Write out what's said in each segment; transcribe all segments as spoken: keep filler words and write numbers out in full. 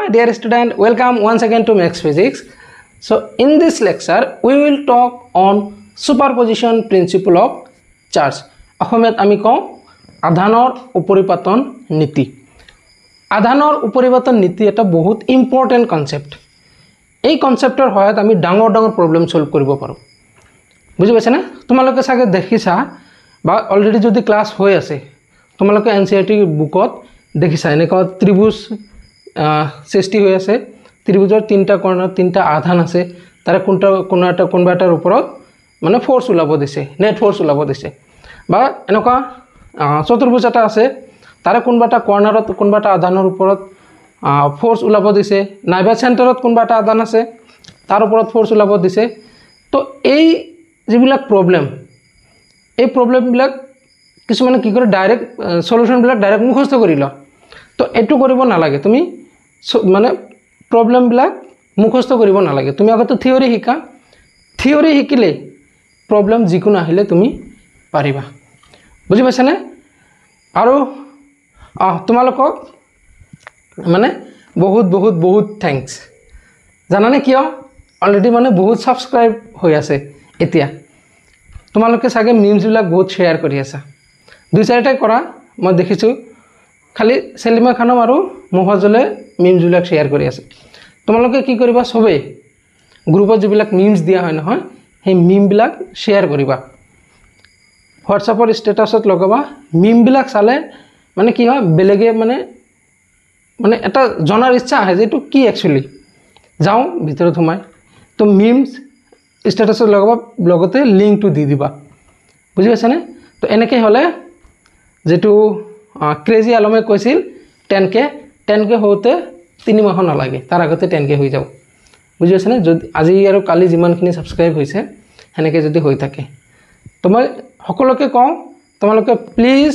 dear student, welcome once again to Max Physics. So in this lecture we will talk on superposition principle of charge. Ahmed ami ko adhanor uporipaton niti. Adhanor uporipaton niti eta bahut important concept. এই কনসেপ্টৰ হয়ত আমি ডাঙৰ ডাঙৰ problem solve কৰিব পাৰো বুজি পাইছা না তোমালোকে সাগে দেখিছা বা অলৰেডি যদি ক্লাস হৈ আছে তোমালোকে এনসিইআরটি বুকত দেখিছা এনেকা ত্ৰিভুজ সৃষ্টি হৈ আছে ত্ৰিভুজৰ তিনটা কৰ্ণৰ তিনটা আধান আছে তাৰে কোনটা কোনটা কোনবাটাৰ ওপৰত মানে ফোর্স উলাব দিছে নেট ফোর্স উলাব দিছে বা এনেকা চতুর্ভুজ এটা আছে তাৰে কোনবাটা কৰ্ণৰত কোনবাটা আধানৰ ওপৰত ফোর্স উলাব দিছে নাইবা সেন্টারত কোনবাটা আধান আছে তার ওপৰত ফোর্স উলাব দিছে তো এই যিবিলাক প্রবলেম এই প্রবলেম বিলাক কিছুমানে কি কৰে ডাইরেক্ট সলিউশন বিলাক ডাইরেক্ট মুখস্থ কৰি ল তো এটু কৰিব নালাগে তুমি মানে প্রবলেম বিলাক মুখস্থ কৰিব নালাগে তুমি আগতে থিওরি শিকা থিওরি শিকিলে প্রবলেম যিকোনো আহিলে তুমি পাৰিবা বুজি পাইছানে আৰু তোমালোকক মানে বহুত বহুত বহুত থ্যাঙ্কস জানানে কিয় অলরেডি মানে বহুত সাবস্ক্রাইব হৈ আছে এতিয়া তোমালোকে সাগে মিমস বিলাক বহুত শেয়ার কৰি আছা দুই চাৰিটা কৰা মই দেখিছো খালি সেলিমা খানম আৰু মোহজলে মিমস বিলাক শেয়ার কৰি আছে তোমালোকে কি কৰিবা সবে গ্ৰুপত যিবিলাক মিমস দিয়া হয় নহয় সেই মিম বিলাক শেয়ার কৰিবা হোয়াটসঅ্যাপৰ স্ট্যাটাসত লগাবা মিম বিলাক চালে মানে কি হয় বেলেগে মানে মানে এটা জনার ইচ্ছা আহে যে এটো কি একচুয়ালি যাও ভিতৰত সোমাই তো মিমস স্ট্যাটাসত লগাবা ব্লগতে লিংকটো দি দিবা বুজি পাইছানে তো এনেকে হলে যেটো ক্ৰেজি আলমে কৈছিল টেন কে টেন কে হওতে তিনি মাহ নালাগে তাৰ আগতে টেন কে হৈ যাব বুজি পাইছানে যদি আজি আৰু কালি যিমানখিনি সাবস্ক্রাইব হৈছে হেনেকে যদি হৈ থাকে তো মই সকলোকে কওঁ তোমালোকে প্লিজ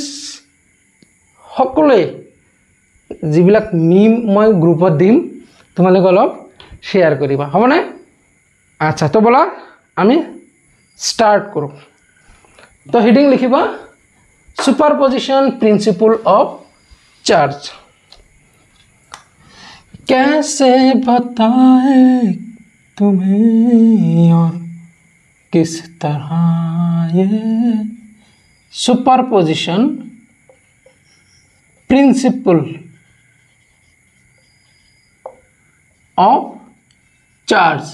সকলোৱে যিবিলাক মিম মই গ্ৰুপত দিম তোমালোকে অলপ শেয়ার কৰিবা হবনে আচ্ছা তো বলা আমি স্টার্ট কৰো তো হেডিং লিখিবা সুপারপজিশন প্রিন্সিপল অফ চার্জ कैसे बताए तुम्हें और किस तरह ये सुपरपोजिशन प्रिंसिपल of charge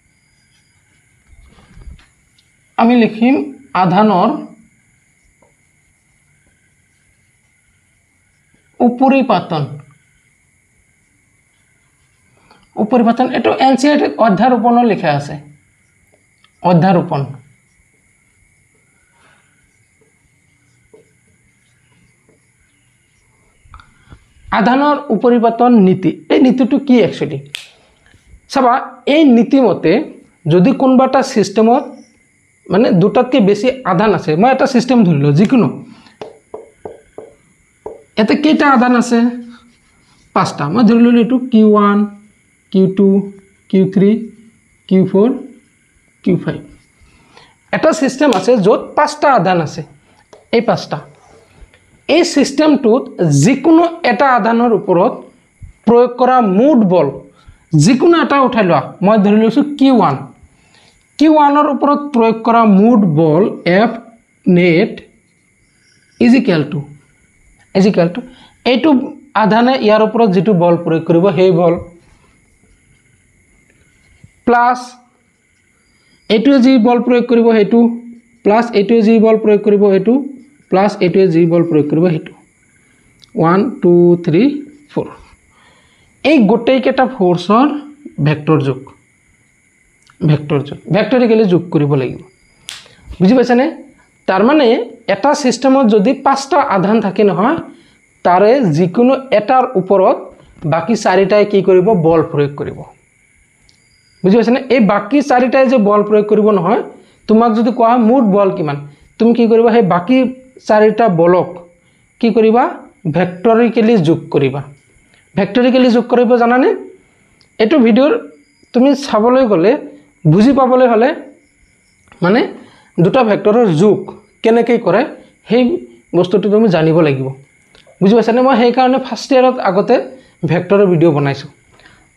আমি লিখিম আধানৰ উপৰিপাতন উপৰিপাতন এটো এনসিইআরটি অধ্যাৰোপণ লিখা আছে অধ্যাৰোপণ আধানৰ উপৰিপাতন নীতি এই নীতিটো কি একচুয়ালি চাবা এই নীতিমতে যদি কোনবাটা সিস্টেমত মানে দুটাতকে বেশি আধান আছে মই এটা সিস্টেম ধৰিলো যিকোনো এতে কেইটা আধান আছে পাঁচটা মই ধৰিলো এটো Q one Q two Q three Q four Q five এটা সিস্টেম আছে যত পাঁচটা আধান আছে এই পাঁচটা এই সিস্টেমটোত যিকোনো এটা আধানৰ ওপৰত প্ৰয়োগ কৰা মুঠ বল যিকোনো এটা উঠাই লোৱা মই ধৰি লৈছো কিউ ওৱান কিউ ওৱান ৰ ওপৰত প্ৰয়োগ কৰা মুঠ বল F net is equal to is equal to এইটো আধানে ইয়াৰ ওপৰত যেটো বল প্ৰয়োগ কৰিব সেই বল প্লাস এইটো যি বল প্ৰয়োগ কৰিব হেতু প্লাস এইটো যি বল প্ৰয়োগ কৰিব হেতু প্লাস এইটো যি বল প্ৰয়োগ কৰিব হেতু ওৱান টু থ্ৰী ফ'ৰ এই গোটেই কেটা ফোর্সৰ ভেক্টর যোগ ভেক্টর যোগ ভেক্টরিক্যালি যোগ কৰিব লাগিব বুজি পাইছানে তাৰ মানে এটা সিস্টেমত যদি পাঁচটা আধান থাকে নহয় তাৰে যিকোনো এটাৰ ওপৰত বাকি চাৰিটাই কি কৰিব বল প্ৰয়োগ কৰিব বুজি পাইছানে এই বাকি চাৰিটাই যে বল প্ৰয়োগ কৰিব নহয় তোমাক যদি কোৱা মুঠ বল কিমান তুমি কি কৰিবা সেই বাকি চাৰিটা বলক কি কৰিবা ভেক্টৰিক্যালি যোগ কৰিবা ভেক্টৰিক্যালি যোগ কৰিব জানানে এটো ভিডিওৰ তুমি চাবলৈ গলে বুজি পাবলৈ হলে মানে দুটা ভেক্টৰৰ যোগ কেনেকৈ কৰে সেই বস্তুটো তুমি জানিব লাগিব বুজি পাইছানে মই সেই কাৰণে ফাৰ্স্ট ইয়াৰত আগতে ভেক্টৰৰ ভিডিও বনাইছো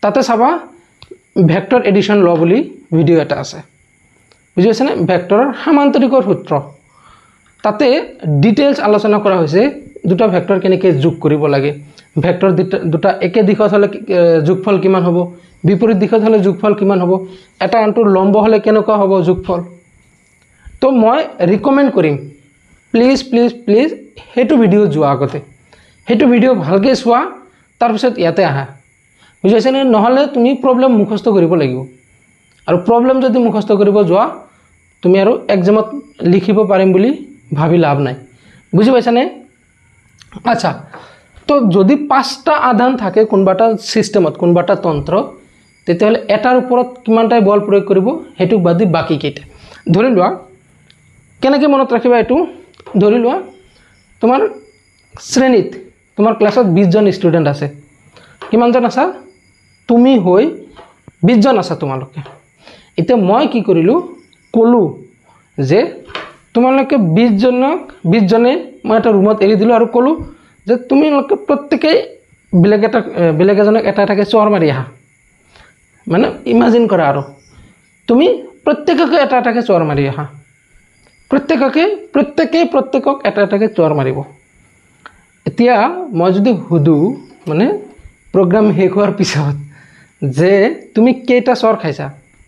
তাতে চাবা ভেক্টৰ এডিশ্যন ল বুলি ভিডিঅ' এটা আছে বুজি পাইছানে ভেক্টৰৰ সামান্তৰিকৰ সূত্ৰ তাতে ডিটেইলছ আলোচনা কৰা হৈছে দুটা ভেক্টৰ কেনেকৈ যোগ কৰিব লাগে ভেক্টৰ দুটা একে দিশত হলে যোগফল কিমান হ'ব বিপৰীত দিশত হলে যোগফল কিমান হ'ব এটা আনটোৰ লম্ব হলে কেনেকুৱা হ'ব যোগফল তো মই ৰিকমেন্ড কৰিম প্লিজ প্লিজ প্লিজ হেতু ভিডিও যোৱা আগতে হেতু ভিডিও ভালকে চোৱা তাৰ পিছত ইয়াতে আহা বুজিছানে নহলে তুমি প্ৰবলেম মুখস্থ কৰিব লাগিব আৰু প্ৰবলেম যদি মুখস্থ কৰিব যোৱা তুমি আৰু এক্সামত লিখিব পাৰিম বুলি ভাবি লাভ নাই বুজি পাইছানে আচ্ছা তো যদি পাঁচটা আধান থাকে কোনবাটা সিস্টেমত কোনবাটা তন্ত্ৰ তেতিয়াহলে এটাৰ ওপৰত কিমানটাই বল প্ৰয়োগ কৰিব হেতু বাদি বাকি কেইটা ধৰি লোৱা কেনেকৈ মনত ৰাখিবা এটো ধৰি লোৱা তোমাৰ শ্ৰেণীত তোমাৰ ক্লাছত বিশ জন ষ্টুডেন্ট আছে কিমান জন আছে তুমি হৈ বিশ জন আছে তোমালোকে এতিয়া মই কি কৰিলো কলু যে তোমালোকে বিশ জনক বিশ জনে মই এটা ৰুমত এৰি দিলো আৰু কলু যে তুমি লোক প্ৰত্যেককে বেলেগ এটা বেলেগ এজনক এটা এটাকে চৰ মাৰি আহা মানে ইমাজিন কৰা আৰু তুমি প্ৰত্যেককে এটা এটাকে চৰ মাৰি আহা প্ৰত্যেককে প্ৰত্যেককে প্ৰত্যেকক এটা এটাকে চৰ মাৰিব এতিয়া মই যদি হুদু মানে প্ৰগ্ৰাম শেষ হোৱাৰ পিছত যে তুমি কেইটা চৰ খাইছা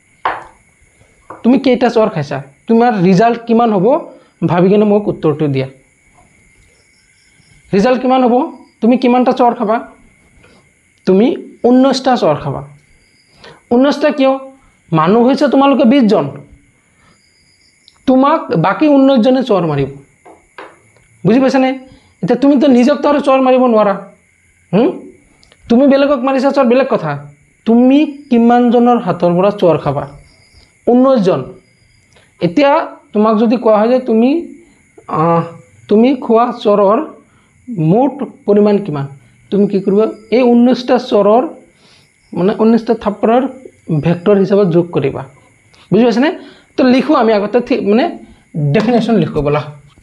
তুমি কেইটা চৰ খাইছা তোমাৰ ৰিজাল্ট কিমান হ'ব ভাবি কিনে মোক উত্তৰটো দিয়া ৰিজাল্ট কিমান হ'ব তুমি কিমানটা চৰ খাবা তুমি ঊনৈশটা চৰ খাবা ঊনৈশটা কিয় মানুহ হৈছে তোমালোকে বিশ জন তোমাক বাকি ঊনৈশ জনে চৰ মাৰিব বুজি পাইছানে এতিয়া তুমি তো নিজক তো চৰ মাৰিব নোৱাৰা হুম তুমি বেলেগক মাৰিছা চৰ বেলেগ কথা তুমি কিমান জনৰ হাতৰ পৰা চৰ খাবা ঊনৈশ জন এতিয়া তোমাক যদি কোৱা হয় যে তুমি তুমি খোৱা চৰৰ মোট পৰিমাণ কিমান তুমি কি কৰিবা এই ঊনৈশটা চৰৰ মানে ঊনৈশটা থাপৰৰ ভেক্টৰ হিচাপত যোগ কৰিবা বুজি পাইছানে তো লিখো আমি আগতে মানে ডেফিনেশ্যন লিখো বলা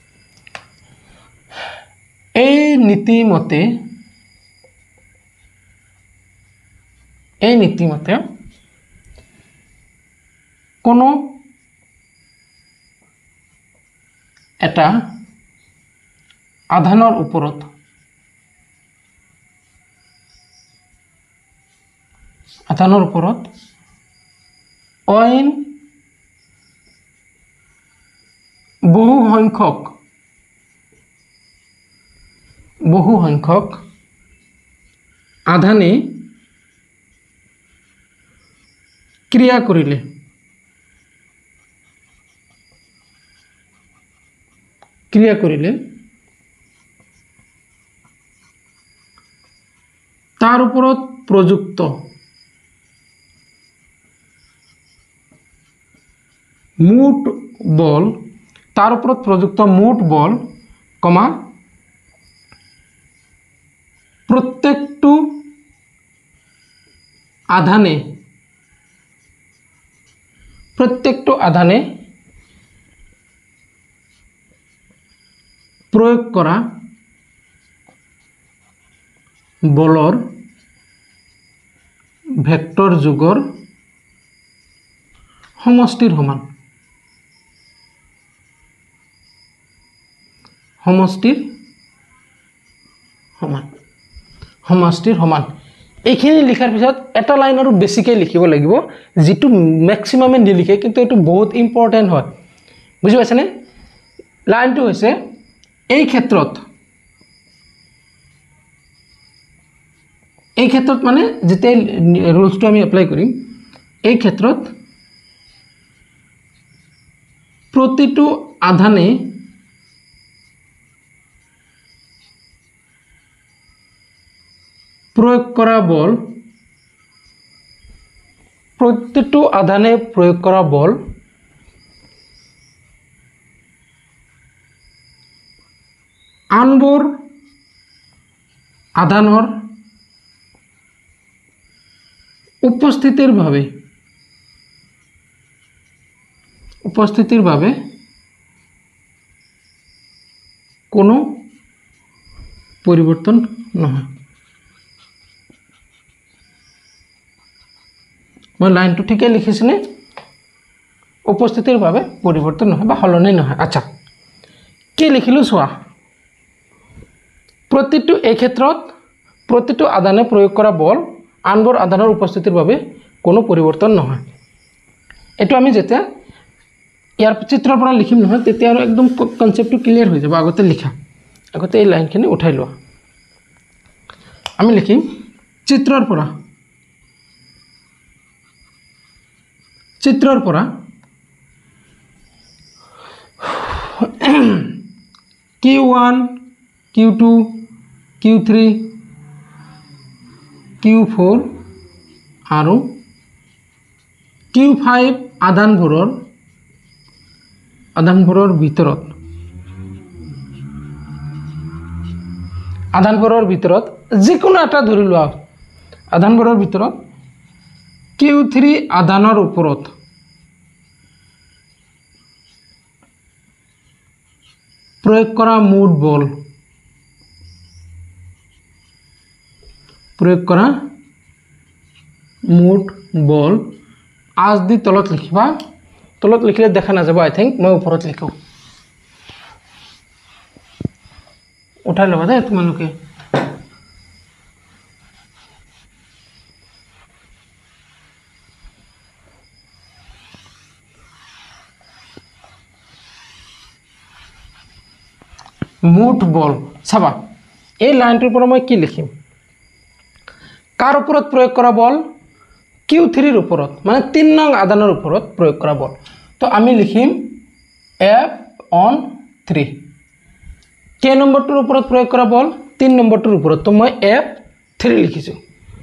এই নীতি মতে এই নীতি মতে কোনো এটা আধানৰ ওপৰত আধানৰ ওপৰত অইন বহু সংখ্যক বহু সংখ্যক আধানে ক্ৰিয়া কৰিলে ক্ৰিয়া কৰিলে তাৰ ওপৰত প্ৰযুক্ত মুঠ বল তাৰ ওপৰত প্ৰযুক্ত মুঠ বল কমা প্ৰত্যেকটো আধানে প্ৰত্যেকটো আধানে প্ৰয়োগ কৰা বলৰ ভেক্টৰ যোগৰ সমষ্টিৰ সমান সমষ্টিৰ সমান সমষ্টিৰ সমান এইখিনি লিখাৰ পিছত এটা লাইন আৰু বেছিকৈ লিখিব লাগিব যেটো ম্যাক্সিমামে নিলিখে কিন্তু এটো বহুত ইম্পৰ্টেন্ট হয় বুজি পাইছানে লাইনটো হৈছে এই ক্ষেত্ৰত এই ক্ষেত্ৰত মানে যেতে ৰুলসটো আমি এপ্লাই কৰিম এই ক্ষেত্ৰত প্ৰতিটো আধানে প্রয়োগ করা বল প্রত্যেকটো আধানে প্রয়োগ করা বল আনবোৰ আধানৰ উপস্থিতিৰ ভাবে উপস্থিতিৰ ভাবে কোনো পরিবর্তন নহয় मैं लाइन तो ठीक लिखिछने उपस्थितिर भावे परिवर्तन নহয় বা হলনি নহয়। আচ্ছা কি লিখিলো চোৱা प्रतिটো এই ক্ষেত্ৰত प्रतिটো আদানে প্ৰয়োগ কৰা বল আনবৰ আদানৰ উপস্থিতিৰ বাবে কোনো পৰিৱৰ্তন নহয়। এটো আমি যেতিয়া ইয়াৰ চিত্ৰৰ পৰা লিখিম নহয় তেতিয়া আৰু একদম কনসেপ্টটো ক্লিয়াৰ হৈ যাব। আগতে লিখা আগতে এই লাইনখিনি উঠাই লোৱা। আমি লিখিম চিত্ৰৰ পৰা চিত্ৰৰ পৰা Q one Q two Q three Q four আৰু Q five আধানবোৰৰ আধানবোৰৰ ভিতৰত আধানবোৰৰ ভিতৰত যিকোনো এটা ধৰি লোৱা আধানবোৰৰ ভিতৰত Q three আধানৰ ওপৰত प्रयोग करा मुठ बल प्रयोग करा मुठ बल आज दी तलत लिखा तलत लिखले देखा ना যাব। आई थिंक मैं ऊपर लिखो उठा लबा दे तुमलोके मुठ बल चाबा এই লাইনটোৰ পৰা মই কি লিখিম কাৰ ওপৰত প্ৰয়োগ কৰা বল Q three ৰ ওপৰত মানে तीन নং আদানৰ ওপৰত প্ৰয়োগ কৰা বল। তো আমি লিখিম F on three কে নম্বৰটোৰ ওপৰত প্ৰয়োগ কৰা বল तीन নম্বৰটোৰ ওপৰত। তো মই F three লিখিছো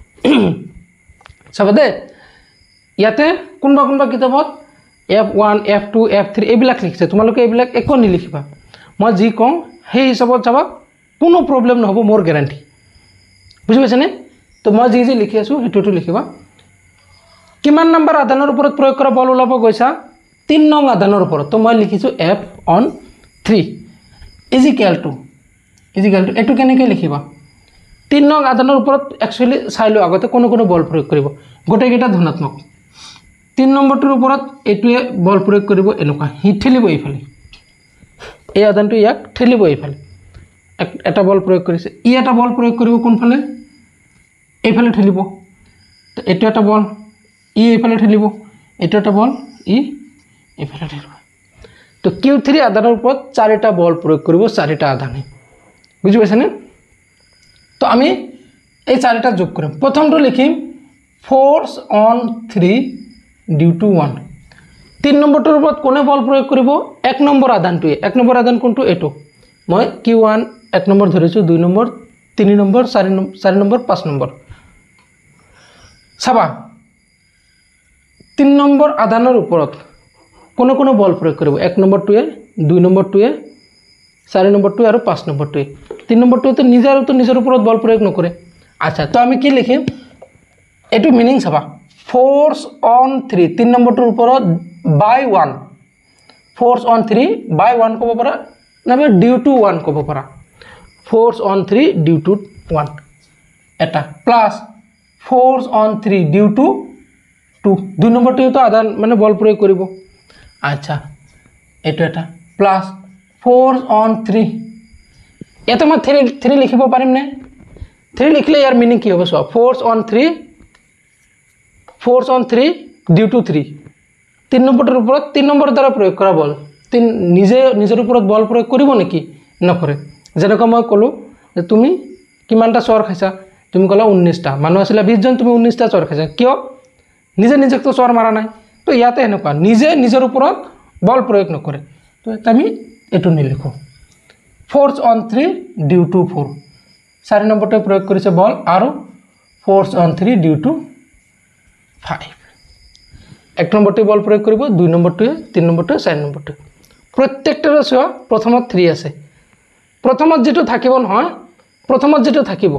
চাবা দে ইয়াতে কোনবা কোনবা কিতাপত F one F two F three এইবিলাক লিখিছে তোমালোকে এইবিলাক একো নিলিখিবা। মই যি কওঁ সেই হিচাপত যাবা কোনো প্ৰবলেম নহব মোৰ গ্যাৰান্টি বুজি পাইছানে। তো মই যি যি লিখি আছো হেতুটো লিখিবা। কিমান নম্বৰ আধানৰ ওপৰত প্ৰয়োগ কৰা বল ওলাব গৈছা तीन নং আধানৰ ওপৰত। তো মই লিখিছো F on three is equal to is equal to এটো কেনেকৈ লিখিবা तीन নং আধানৰ ওপৰত একচুয়ালি চাইলো আগতে কোন কোন বল প্ৰয়োগ কৰিব গোটেইকেইটা ধনাত্মক। तीन নম্বৰটোৰ ওপৰত এটোৱে বল প্ৰয়োগ কৰিব এনেকুৱা হি ঠেলিব এইফালে এই আধানটো ইয়াক ঠেলিব এইফালে এটা বল প্ৰয়োগ কৰিছে ই এটা বল প্ৰয়োগ কৰিব কোনফালে এইফালে ঠেলিব। তো এটো এটা বল ই এইফালে ঠেলিব এটো এটা বল ই এইফালে ঠেলিব। তো Q three আধানৰ ওপৰত চাৰিটা বল প্ৰয়োগ কৰিব চাৰিটা আধানে বুজি পাইছানে। তো আমি এই চাৰিটা যোগ কৰিম। প্ৰথমটো লিখিম force on three due to one तीन নম্বৰটোৰ ওপৰত কোনে বল প্ৰয়োগ কৰিব এক নম্বৰ আধানটোৱে এক নম্বৰ আধান কোনটো এটো মই Q one এক নম্বৰ ধৰিছো দুই নম্বৰ তিনি নম্বৰ চাৰি নম্বৰ চাৰি নম্বৰ পাঁচ নম্বৰ চাবা तीन নম্বৰ আধানৰ ওপৰত কোনে কোনে বল প্ৰয়োগ কৰিব এক নম্বৰটোৱে দুই নম্বৰটোৱে চাৰি নম্বৰটোৱে আৰু পাঁচ নম্বৰটোৱে तीन নম্বৰটোৱে তো নিজৰ তো নিজৰ ওপৰত বল প্ৰয়োগ নকৰে। আচ্ছা তো আমি কি লিখিম এটো মিনিং চাবা ফোর্স অন three तीन নম্বৰটোৰ ওপৰত by one force on three by one কব পাৰা নাবে due to one কব পাৰা force on three due to one এটা plus force on three due to two দুই নম্বৰটো তো আধান মানে বল প্ৰয়োগ কৰিব। আচ্ছা এটো এটা প্লাস force on three এটা মই three three লিখিব পাৰিম নে three লিখলে ইয়াৰ মিনিং কি হ'ব সব force on three force on three due to three तीन নম্বৰটোৰ ওপৰত तीन নম্বৰ দ্বাৰা প্ৰয়োগ কৰা বল तीन নিজে নিজৰ ওপৰত বল প্ৰয়োগ কৰিব নেকি নকৰে। যেনেকৈ মই কলো যে তুমি কিমানটা চৰ খাইছা তুমি কলা उन्नीसটা মানুহ আছিল बीस জন তুমি उन्नीसটা চৰ খাইছা কিয় নিজে নিজক তো চৰ মাৰা নাই। তো ইয়াতে এনেকুৱা নিজে নিজৰ ওপৰত বল প্ৰয়োগ নকৰে। তো আমি এটো নিলিখো force on three due to four চাৰি নম্বৰটো প্ৰয়োগ কৰিছে বল আৰু force on three due to five এক নম্বৰটো বল প্ৰয়োগ কৰিব দুই নম্বৰটো তিন নম্বৰটো চাৰি নম্বৰটো প্ৰত্যেকটাৰ চোৱা প্ৰথমত three আছে প্ৰথমত যেটো থাকিব নহয় প্ৰথমত যেটো থাকিব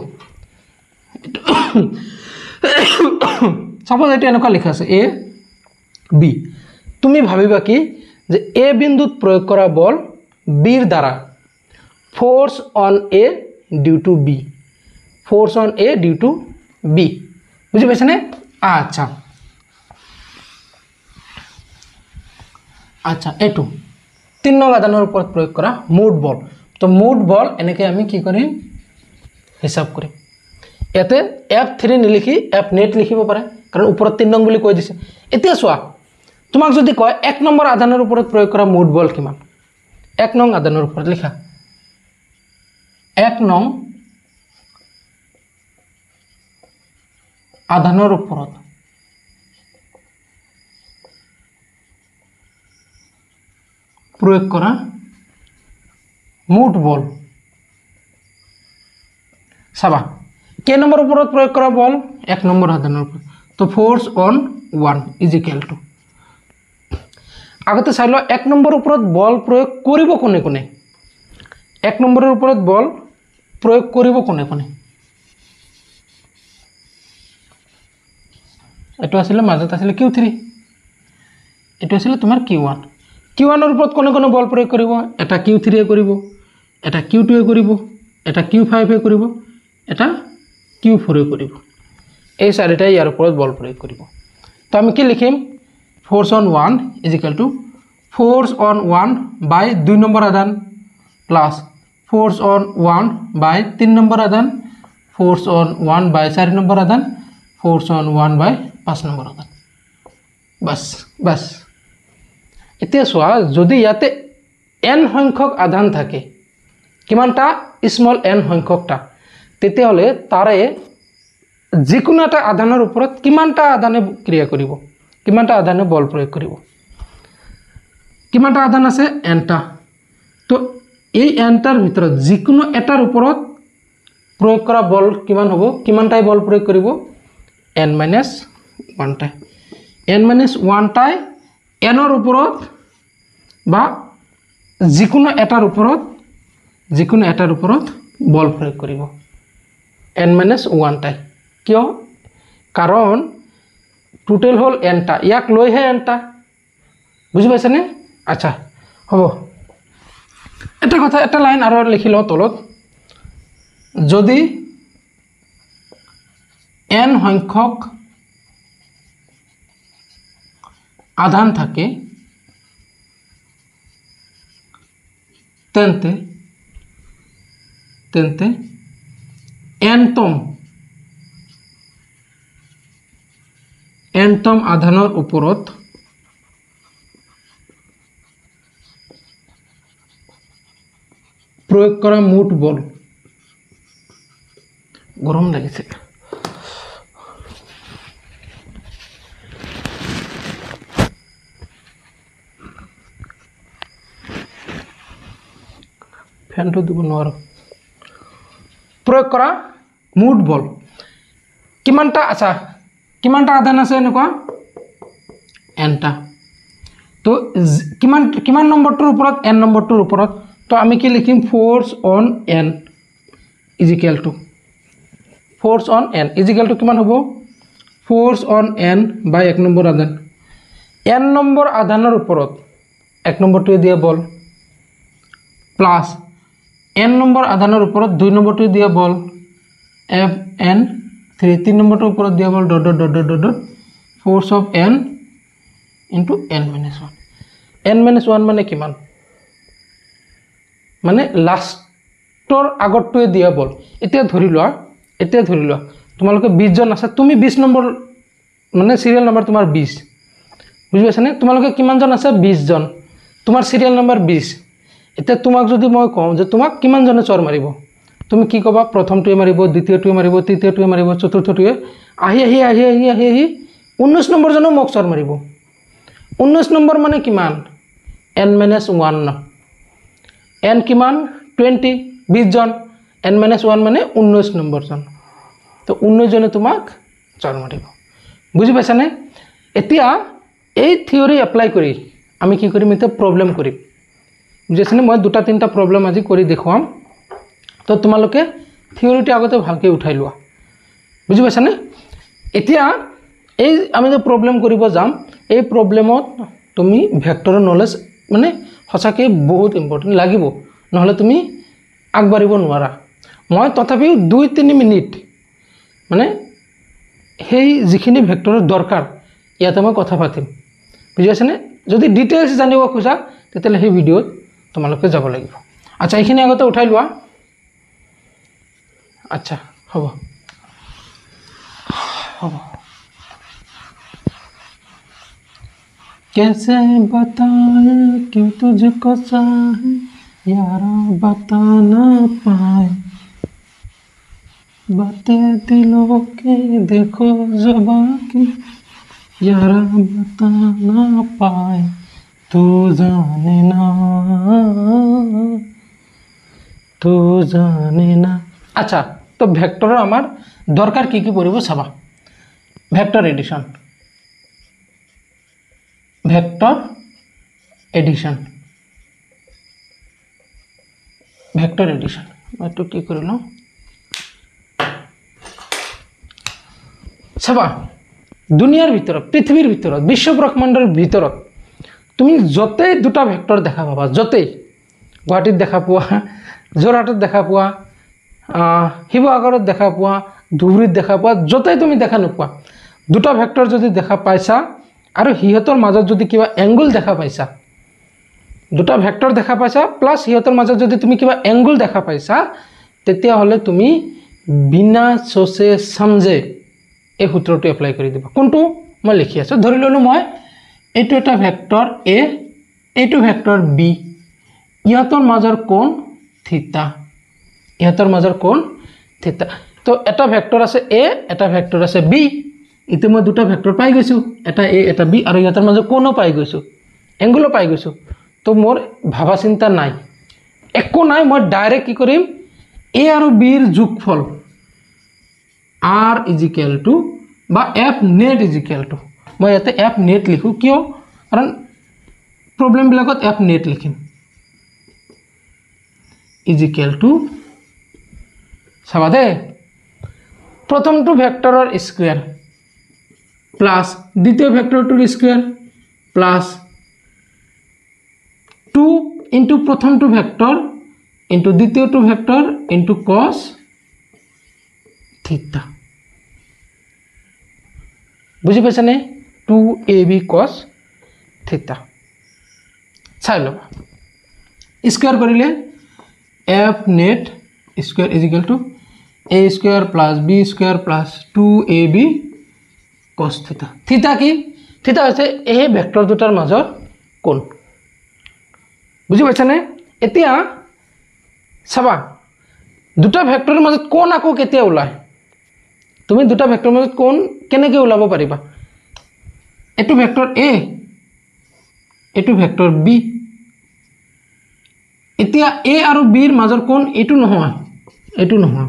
সাপোজ এটা এনেকুৱা লিখা আছে a b তুমি ভাবিবা কি যে a বিন্দুত প্ৰয়োগ কৰা বল b ৰ দ্বাৰা force on a due to b force on a due to b বুঝি পাইছানে। আচ্ছা আচ্ছা এইটো তিন নং আধানৰ ওপৰত প্ৰয়োগ কৰা মুঠ বল তো মুঠ বল এনেকৈ আমি কি কৰিম হিসাব কৰিম ইয়াতে এফ থ্ৰী নিলিখি এফ নেট লিখিব পাৰে কাৰণ ওপৰত তিন নং বুলি কৈ দিছে এতিয়া চোৱা তোমাক যদি কয় এক নম্বৰ আধানৰ ওপৰত প্ৰয়োগ কৰা মুঠ বল কিমান এক নং আধানৰ ওপৰত লিখা এক নং আধানৰ ওপৰত প্রয়োগ করা মুঠ বল চাবা কে নম্বর উপরত প্রয়োগ করা বল এক নম্বর আধানৰ উপৰত তো force on one is equal to আগতে চাই লোৱা এক নম্বৰৰ উপৰত বল প্ৰয়োগ কৰিব কোনে কোনে এক নম্বৰৰ উপৰত বল প্ৰয়োগ কৰিব কোনে কোনে এটো আছিল মাজত আছিল কিউ থ্ৰী এটো আছিল তোমাৰ কিউ ওৱান কিউ ওৱানৰ ওপৰত কোনে কোনে বল প্ৰয়োগ কৰিব এটা কিউ থ্ৰী এ কৰিব এটা কিউ টু এ কৰিব এটা কিউ ফাইভ এ কৰিব এটা কিউ ফ'ৰ এ কৰিব এই চাৰিটাই ইয়াৰ ওপৰত বল প্ৰয়োগ কৰিব তো আমি কি লিখিম force on one is equal to force on one by দুই নম্বর আধান plus force on one by তিন নম্বর আধান ফোর্স অন ওয়ান বাই চারি নম্বর আধান ফোর্স অন ওয়ান বাই পাঁচ নম্বর আধান বাস বাস এতিয়া চোৱা যদি ইয়াতে এন সংখ্যক আধান থাকে কিমানটা স্মল এন সংখ্যকটা তেতিয়াহ'লে তাৰে যিকোনো এটা আধানৰ ওপৰত কিমানটা আধানে ক্ৰিয়া কৰিব কিমানটা আধানে বল প্ৰয়োগ কৰিব কিমানটা আধান আছে এনটা তো এই এনটাৰ ভিতৰত যিকোনো এটাৰ ওপৰত প্ৰয়োগ কৰা বল কিমান হ'ব কিমানটাই বল প্ৰয়োগ কৰিব এন মাইনাছ ওৱানটাই এন মাইনাছ ওৱানটাই এনৰ ওপৰত বা যিকোনো এটাৰ ওপৰত যিকোনো এটাৰ ওপৰত বল প্ৰয়োগ কৰিব এন মাইনাছ ওৱানটাই কিয় কাৰণ টোটেল হল এনটা ইয়াক লৈহে এনটা বুজি পাইছানে আচ্ছা হ'ব এটা কথা এটা লাইন আৰু লিখি লওঁ তলত যদি এন সংখ্যক আধান থাকে তেন্তে তেন্তে এনতম এনতম আধানৰ ওপৰত প্রয়োগ করা মুঠ বল গরম লাগিছে ফ্যানটো দিব নোৱাৰো প্রয়োগ করা মুঠ বল কিমানটা আচ্ছা কিমানটা আধান আছে এনেকুৱা এনটা তো কিমান কিমান নম্বৰটোৰ ওপৰত এন নম্বৰটোৰ ওপৰত তো আমি কি লিখিম force on N is equal to force on N is equal to কিমান হ'ব ফোর্স অন এন বাই এক নম্বৰ আধান এন নম্বৰ আধানৰ ওপৰত এক নম্বৰটোৱে দিয়া বল প্লাস এন নম্বৰ আধানৰ ওপৰত দুই নম্বৰটোৱে দিয়া বল এফ এন থ্ৰী তিন নম্বৰটোৰ ওপৰত দিয়া বল dot dot dot dot dot force of N into N minus one N minus one মানে কিমান মানে লাষ্টৰ আগতটোৱে দিয়া বল এতিয়া ধৰি লোৱা এতিয়া ধৰি লোৱা তোমালোকে বিশ জন আছে তুমি বিশ নম্বৰ মানে সিরিয়াল নাম্বার তোমার বিশ বুঝি পাইছানে তোমালোকে কিমানজন আছে বিশ জন তোমার সিরিয়াল নাম্বার বিশ এতিয়া তোমাক যদি মই কওঁ যে তোমাক কিমান জনে চৰ মাৰিব তুমি কি কবা প্ৰথমটোৱে মাৰিব দ্বিতীয়টোৱে মাৰিব তৃতীয়টোৱে মাৰিব চতুৰ্থটোৱে আহি আহি আহি আহি আহি আহি ঊনৈশ নম্বৰ জনো মোক চৰ মাৰিব ঊনৈশ নম্বৰ মানে কিমান n minus ওৱান n কিমান টুৱেণ্টি বিশ জন n minus ওৱান মানে ঊনৈশ নম্বৰ জন তো ঊনৈশ জনে তোমাক চৰ মাৰিব বুজি পাইছানে এতিয়া এই থিওৰি এপ্লাই কৰি আমি কি কৰিম এটা প্ৰবলেম কৰিম বুজিছানে মই দুটা তিনটা প্ৰবলেম আজি কৰি দেখুৱাম তো তোমালোকে থিওৰিটো আগতে ভালকে উঠাই লোৱা বুজি পাইছানে এতিয়া এই আমি যে প্ৰবলেম কৰিব যাম এই প্ৰবলেমত তুমি ভেক্টৰৰ নলেজ মানে হসাকে বহুত ইম্পৰ্টেন্ট লাগিব নহলে তুমি আগবাঢ়িব নোৱাৰা মই তথাপিও দুই তিনি মিনিট মানে সেই যিখিনি ভেক্টৰৰ দৰকাৰ ইয়াতে মই কথা পাতিম বুজি পাইছানে যদি ডিটেইলছ জানিব খোজা তেতিয়াহ'লে সেই ভিডিঅ'ত তোমালোকে যাব লাগিব আচ্ছা এইখিনি আগতে উঠাই লোৱা আচ্ছা হ'ব হ'ব कैसे बताए क्यों तुझको चाहे यारा बता ना पाए बातें दिलों के देखो जुबां की यारा बता ना पाए तू जाने ना तू जाने ना अच्छा तो ভেক্টৰ আমাৰ দৰকাৰ কি কি পৰিব চাবা vector addition vector addition vector addition এইটো কি কৰিলো চাবা দুনিয়াৰ ভিতৰত পৃথিৱীৰ ভিতৰত বিশ্ব ব্ৰহ্মাণ্ডৰ ভিতৰত তুমি যতে দুটা ভেক্টৰ দেখা পাবা যতে গুৱাহাটীত দেখা পোৱা যোৰহাটত দেখা পোৱা শিৱসাগৰত দেখা পোৱা ধুবুৰীত দেখা পোৱা যতে তুমি দেখা নোপোৱা দুটা ভেক্টৰ যদি দেখা পাইছা আৰু হিহতৰ মাজত যদি কিবা এংগল দেখা পাইছা দুটা ভেক্টৰ দেখা পাইছা প্লাস হিহতৰ মাজত যদি তুমি কিবা এংগল দেখা পাইছা তেতিয়া হলে তুমি বিনা সোচে সমঝে এই সূত্ৰটো এপ্লাই কৰি দিবা কোনটো মই লিখি আছো ধৰি ললো মই এইটো এটা ভেক্টৰ a এইটো ভেক্টৰ b ইহতৰ মাজৰ কোণ থিটা ইহতৰ মাজৰ কোণ থিটা তো এটা ভেক্টৰ আছে a এটা ভেক্টৰ আছে b ইতে মই দুটা ভেক্টৰ পাই গৈছো এটা a এটা b আৰু ইহতৰ মাজৰ কোণও পাই গৈছো এংগলো পাই গৈছো তো মোৰ ভাবা চিন্তা নাই একো নাই মই ডাইৰেক্ট কি কৰিম a আৰু b ৰ যোগফল r is equal to বা f net is equal to মই ইয়াতে f net লিখো কিয় কাৰণ প্ৰবলেম বিলাকত f net লিখিম is equal to চাবা দে প্ৰথমটো ভেক্টৰৰ স্কয়াৰ প্লাস দ্বিতীয় ভেক্টৰটোৰ স্কয়াৰ প্লাস টু ইনটু প্ৰথমটো ভেক্টৰ ইনটু দ্বিতীয়টো ভেক্টৰ ইনটু cos থিটা বুঝি পাইছানে টু এ বি cos থিটা চাই লবা স্কয়াৰ কৰিলে f net square is equal to a square plus b square plus two A B cos theta theta কি theta হৈছে এই ভেক্টৰ দুটাৰ মাজৰ কোণ বুজি পাইছানে এতিয়া চাবা দুটা ভেক্টৰৰ মাজত কোণ আকো কেতিয়া ওলায় তুমি দুটা ভেক্টৰৰ মাজত কোণ কেনেকৈ ওলাব পাৰিবা এটো ভেক্টৰ a এটো ভেক্টৰ b এতিয়া a আৰু b ৰ মাজৰ কোণ এটো নহয় এটো নহয়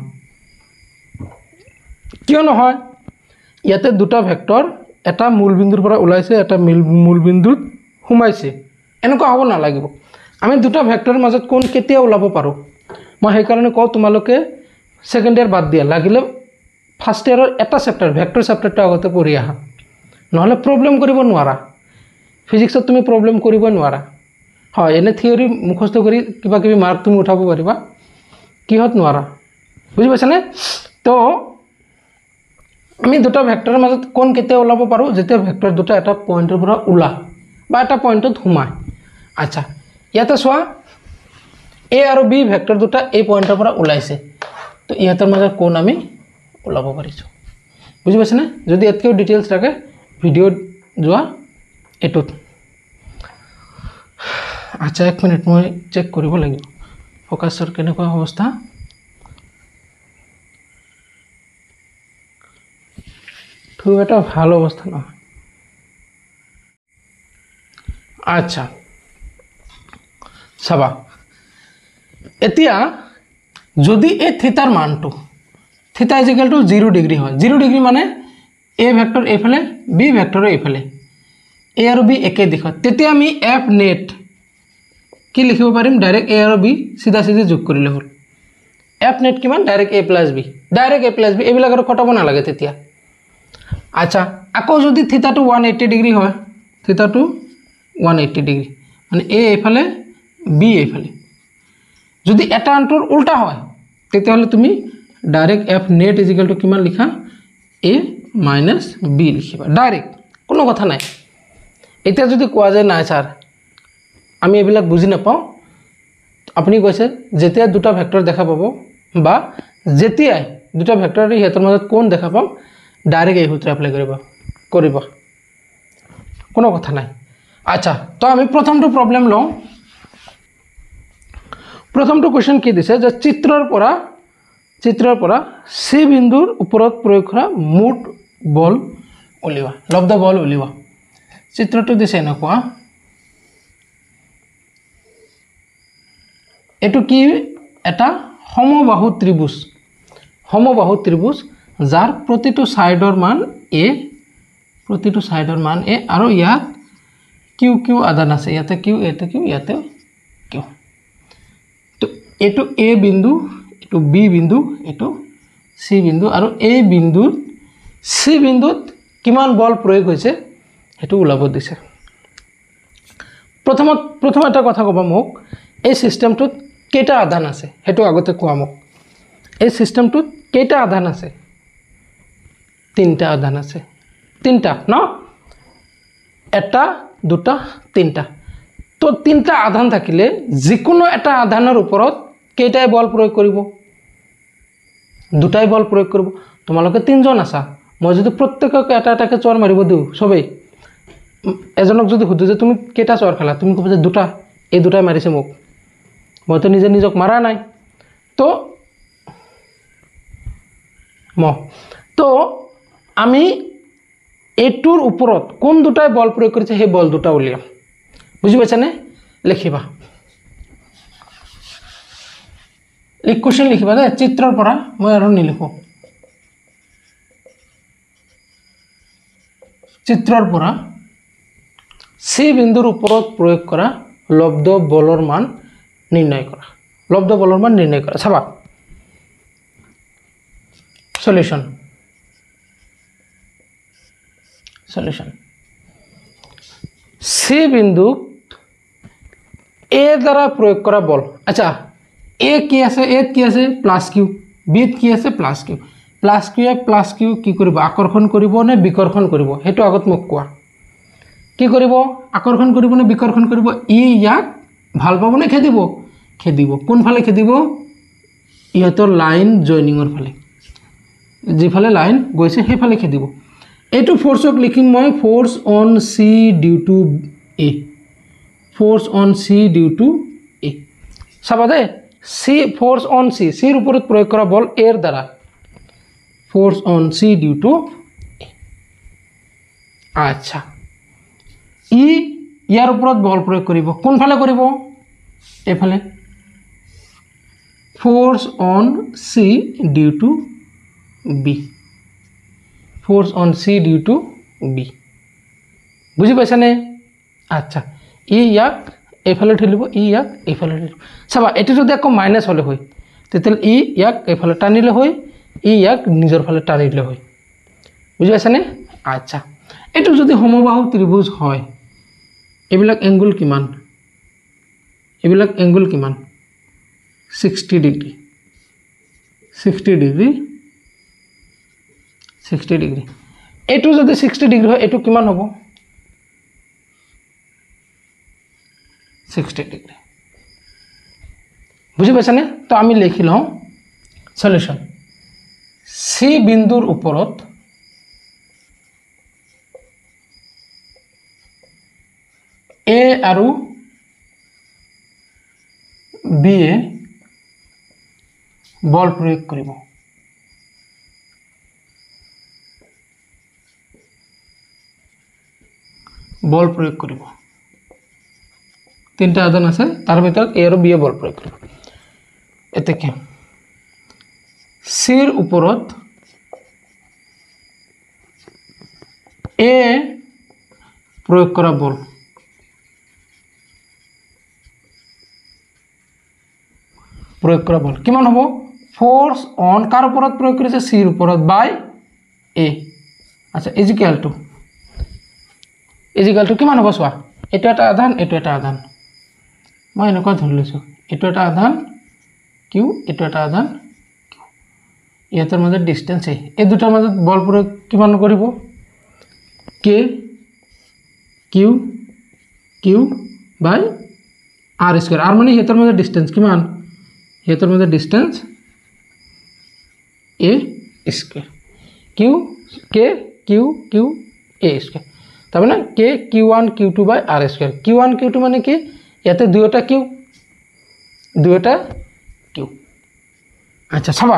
কিয় নহয় ইয়াতে দুটা ভেক্টৰ এটা মূল বিন্দুৰ পৰা ওলাইছে এটা মূল বিন্দুত সোমাইছে এনেকুৱা হ'ব না লাগিব আমি দুটা ভেক্টৰৰ মাজত কোণ কেতিয়া ওলাব পাৰো মই সেই কাৰণে কও তোমালোকে সেকেন্ড ইয়াৰ বাদ দিয়া লাগিলে ফার্স্ট ইয়াৰৰ এটা চেপ্টাৰ ভেক্টৰ চেপ্টাৰটো আগতে পঢ়ি আহা নহলে প্ৰবলেম কৰিব নোৱাৰা ফিজিক্সত তুমি প্ৰবলেম কৰিব নোৱাৰা হয় এনে থিওৰি মুখস্থ কৰি কিবা কিবি মাৰ্ক তুমি উঠাব পাৰিবা কিহত নোৱাৰা বুজি পাইছানে তো আমি দুটা ভেক্টৰৰ মাজত কোণ কেতিয়া ওলাব পাৰো যেতিয়া ভেক্টৰ দুটা এটা পইণ্টৰ পৰা ওলা বা এটা পইণ্টত সোমায় আচ্ছা ইয়াতে চোৱা a আৰু b ভেক্টৰ দুটা এই পইণ্টৰ পৰা ওলাইছে তো ইহতৰ মাজৰ কোণ আমি ওলাব পাৰিছো বুজি পাইছানে যদি এতকেও ডিটেইলছ লাগে ভিডিও যোৱা এটুত আচ্ছা এক মিনিট মই চেক কৰিব লাগিব ফোকাসৰ কেনেকুৱা অৱস্থা খুব এটা ভাল অৱস্থা নহয় আচ্ছা চাবা এতিয়া যদি এই থিটাৰ মানটো theta is equal to zero degree হয় জিরো ডিগ্ৰী মানে a ভেক্টৰ এফালে b ভেক্টৰ এফালে a আৰু b একে দিশত তেতিয়া আমি f net কি লিখিব পাৰিম ডাইৰেক্ট a আৰু b সিধা সিধি যোগ কৰিলে হ'ল f net কিমান direct a plus b direct a plus b এইবিলাক আৰু কটাব না লাগে তেতিয়া আচ্ছা আকৌ যদি থিটাটো ওৱান এইটি ডিগ্ৰী হয় থিটাটো ওৱান এইটি ডিগ্ৰী মানে a এফালে b এফালে যদি এটা আনটোৰ উল্টা হয় তেতিয়া হলে তুমি direct f net is equal to কিমান লিখা a minus b লিখিবা ডাইরেক্ট কোনো কথা নাই এতিয়া যদি কোৱা যায় নাই স্যাৰ আমি এইবিলাক বুজি নাপাওঁ আপুনি কৈছে যেতিয়া দুটা ভেক্টৰ দেখা পাব বা যেতিয়াই দুটা ভেক্টৰ ইহঁতৰ মাজত কোন দেখা পাম ডাইৰেক্ট এই সূত্ৰ এপ্লাই কৰিব কৰিব কোনো কথা নাই আচ্ছা তো আমি প্ৰথমটো প্ৰবলেম লওঁ প্ৰথমটো কোৱেশ্চন কি দিছে যে চিত্ৰৰ পৰা চিত্ৰৰ পৰা সি বিন্দুৰ ওপৰত প্ৰয়োগ কৰা মুঠ বল উলিওৱা লব্ধ বল উলিওৱা চিত্ৰটো দিছে এনেকুৱা এটো কি এটা সমবাহু ত্ৰিভুজ সমবাহু ত্ৰিভুজ যাৰ প্ৰতিটো সাইডৰ মান a প্ৰতিটো সাইডৰ মান a আৰু ইয়াত কিউ কিউ আদান আছে ইয়াতে কিউ এতে কিউ ইয়াতে কিউ তো এটো a বিন্দু এটো b বিন্দু এটো c বিন্দু আৰু a বিন্দুত c বিন্দুত কিমান বল প্ৰয়োগ হৈছে হেতু ওলাব দিছে প্ৰথমত প্ৰথম এটা কথা কবা মোক এই সিস্টেমটোত কেটা আধান আছে হেতু আগতে কোৱা মোক এই সিস্টেমটোত কেটা আধান আছে তিনটা আধান আছে তিনটা ন এটা দুটা তিনটা তো তিনটা আধান থাকিলে যিকোনো এটা আধানৰ ওপৰত কেটাই বল প্ৰয়োগ কৰিব দুটাই বল প্ৰয়োগ কৰিব তোমালোকে তিনজন আছা মই যদি প্ৰত্যেকক এটা এটাকে চৰ মাৰিব দিও সবেই এজনক যদি হুদু যে তুমি কেটা চৰ খেলা তুমি কব যে দুটা এই দুটাই মাৰিছে মোক মই তো নিজে নিজক মাৰা নাই তো ম তো আমি এটুৰ ওপৰত কোন দুটাই বল প্ৰয়োগ কৰিছে হে বল দুটা উলিয়াম বুজি পাইছানে লিখিবা এই কোশ্চেন লিখিবা দে চিত্ৰৰ পৰা মই আৰু নিলিখো চিত্ৰৰ পৰা সি বিন্দুৰ ওপৰত প্ৰয়োগ কৰা লব্ধ বলৰ মান নিৰ্ণয় কৰা লব্ধ বলৰ মান নিৰ্ণয় কৰা চাবা সলিউশন সলিউশন সি বিন্দু এ দ্বাৰা প্ৰয়োগ কৰা বল আচ্ছা এ কি আছে এ কি আছে প্লাস কিউ বি কি আছে plus Q plus Q plus Q কি কৰিব আকৰ্ষণ কৰিব নে বিকৰ্ষণ কৰিব হেতু আগত মোক কোৱা কি কৰিব আকৰ্ষণ কৰিব নে বিকৰ্ষণ কৰিব ই ইয়াক ভাল পাব নে খেদিব খেদিব কোন ফালে খেদিব ইহতৰ লাইন জয়নিংৰ ফালে যিফালে লাইন গৈছে সেইফালে খেদিব এটো ফোর্সক লিখিম মই force on C due to A force on C due to A চাবা দে সি ফোর্স অন সি সিৰ ওপৰত প্ৰয়োগ কৰা বল এৰ দ্বাৰা force on C due to A আচ্ছা ই ইয়াৰ ওপৰত বল প্ৰয়োগ কৰিব কোন ফালে কৰিব এফালে force on C due to B force on C due to B বুজি পাইছানে আচ্ছা ই ইয়াক এফালে ঠেলিব ই ইয়াক এফালে ঠেলিব চাবা এটো যদি আকৌ মাইনাস হলে হয় তেতিয়াল ই ইয়াক এফালে টানিলে হয় ই ইয়াক নিজৰ ফালে টানিলে হয় বুজি পাইছানে আচ্ছা এটো যদি সমবাহু ত্ৰিভুজ হয় এবিলাক এংগল কিমান এবিলাক এংগল কিমান sixty degree sixty degree sixty degree এটো যদি sixty ডিগ্ৰী হয় এটো কিমান হ'ব sixty ডিগ্ৰী বুজি পাইছানে তো আমি লিখি লওঁ সলিউশন সি বিন্দুৰ ওপৰত এ আৰু বি এ বল প্ৰয়োগ কৰিব বল প্ৰয়োগ কৰিব তিনটা আধান আছে তাৰ ভিতৰত এ আৰু বি এ বল প্ৰয়োগ কৰিব এতেকে সিৰ ওপৰত এ প্ৰয়োগ কৰা বল প্ৰয়োগ কৰা বল কিমান হ'ব ফোর্স অন কাৰ ওপৰত প্ৰয়োগ কৰিছে সিৰ ওপৰত বাই এ আচ্ছা ইজিক্যাল টু ইজিক্যাল টু কিমান হ'ব সোৱা এটো এটা আধান এটো এটা আধান মই এনেকুৱা ধৰি লৈছো এটো এটা আধান কিউ এটো এটা আধান ইয়াতৰ মাজত ডিসটেন্স এই এই দুটাৰ মাজত বল প্ৰয়োগ কিমান কৰিব K Q Q by R square R মানে সিহঁতৰ মাজৰ ডিষ্টেঞ্চ কিমান সিহঁতৰ মাজৰ distance A square Q K Q Q A square তাৰমানে K Q one Q two by R square Q one Q two মানে কি ইয়াতে দুয়োটা কিউ দুয়োটা কিউ আচ্ছা চাবা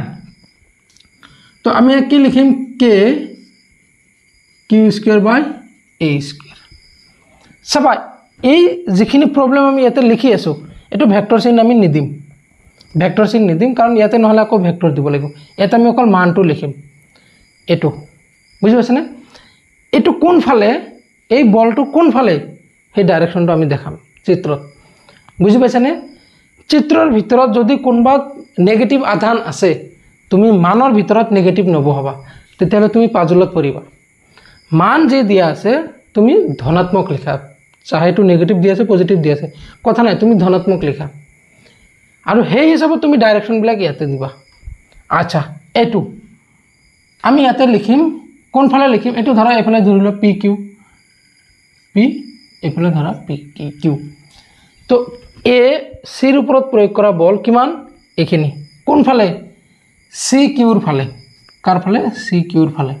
তো আমি কি লিখিম K Q square by A square চাবা এই যিখিনি প্ৰব্লেম আমি ইয়াতে লিখি আছো এটো ভেক্টৰ চিন আমি নিদিম ভেক্টৰ চিন নিদিম কাৰণ ইয়াতে নহলে আকৌ ভেক্টৰ দিব লাগিব এটা আমি অকল মানটো লিখিম এটো বুজি পাছনে এটো কোন ফালে এই বলটো কোন ফালে সেই ডাইৰেকশনটো আমি দেখাম চিত্ৰত বুজি পাছনে চিত্ৰৰ ভিতৰত যদি কোনবা নেগেটিভ আধান আছে তুমি মানৰ ভিতৰত নেগেটিভ নবহাবা তেতিয়ালে তুমি পাজলত পৰিবা মান যে দিয়া আছে তুমি ধনাত্মক লিখা চাহে তো নেগেটিভ দিয়া আছে পজিটিভ দিয়া আছে কথা নাই তুমি ধনাত্মক লিখা আৰু সেই হিচাপত তুমি ডাইৰেকশন বিলাক ইয়াতে দিবা আচ্ছা এটো আমি ইয়াতে লিখিম কোন ফালে লিখিম এটো ধৰা এফালে ধৰিলো পি কিউ পি এফালে ধৰা পি কিউ তো এ সিৰ ওপৰত প্ৰয়োগ কৰা বল কিমান এখিনি কোন ফালে সি কিউৰ ফালে কাৰ ফালে সি কিউৰ ফালে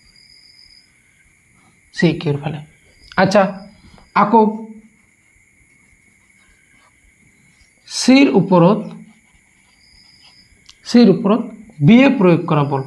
সি কিউৰ ফালে আচ্ছা আকৌ সিৰ ওপৰত সিৰ ওপৰত বি এ প্ৰয়োগ কৰা বল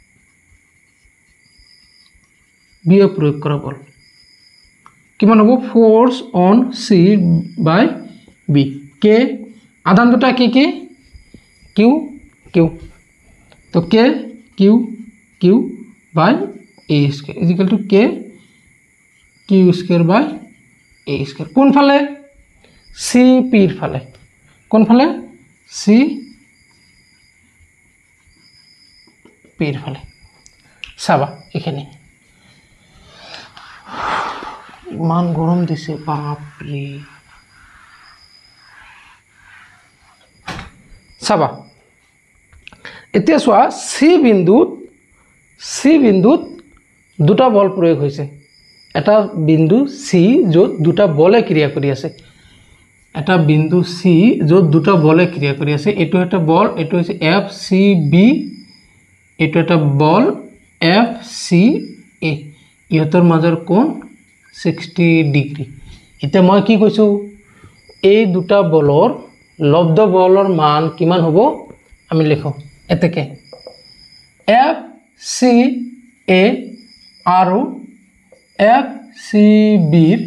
বি এ প্ৰয়োগ কৰা বল কিমান হ'ব force on C by B K আধান দুটা কি কি কিউ কিউ তো কে Q Q by A square is equal to K Q square by A square কোন ফালে সি পিৰ ফালে কোন ফালে সি পিৰ ফালে চাবা এখানে মান গৰম দিছে বাপৰে চাবা এতিয়া সোয়া সি বিন্দুত সি বিন্দুত দুটা বল প্ৰয়োগ হৈছে এটা বিন্দু সি যত দুটা বলে ক্ৰিয়া কৰি আছে এটা বিন্দু সি যত দুটা বলে ক্ৰিয়া কৰি আছে এটো এটা বল এটো হৈছে এফ সি বি এটো এটা বল এফ সি এ ইহতৰ মাজৰ কোণ ষাঠি ডিগ্ৰী এতিয়া মই কি কৈছো এই দুটা বলৰ লব্ধ বলৰ মান কিমান হ'ব আমি লিখো এতেকে এফ সি এ আৰু এফ সি বিৰ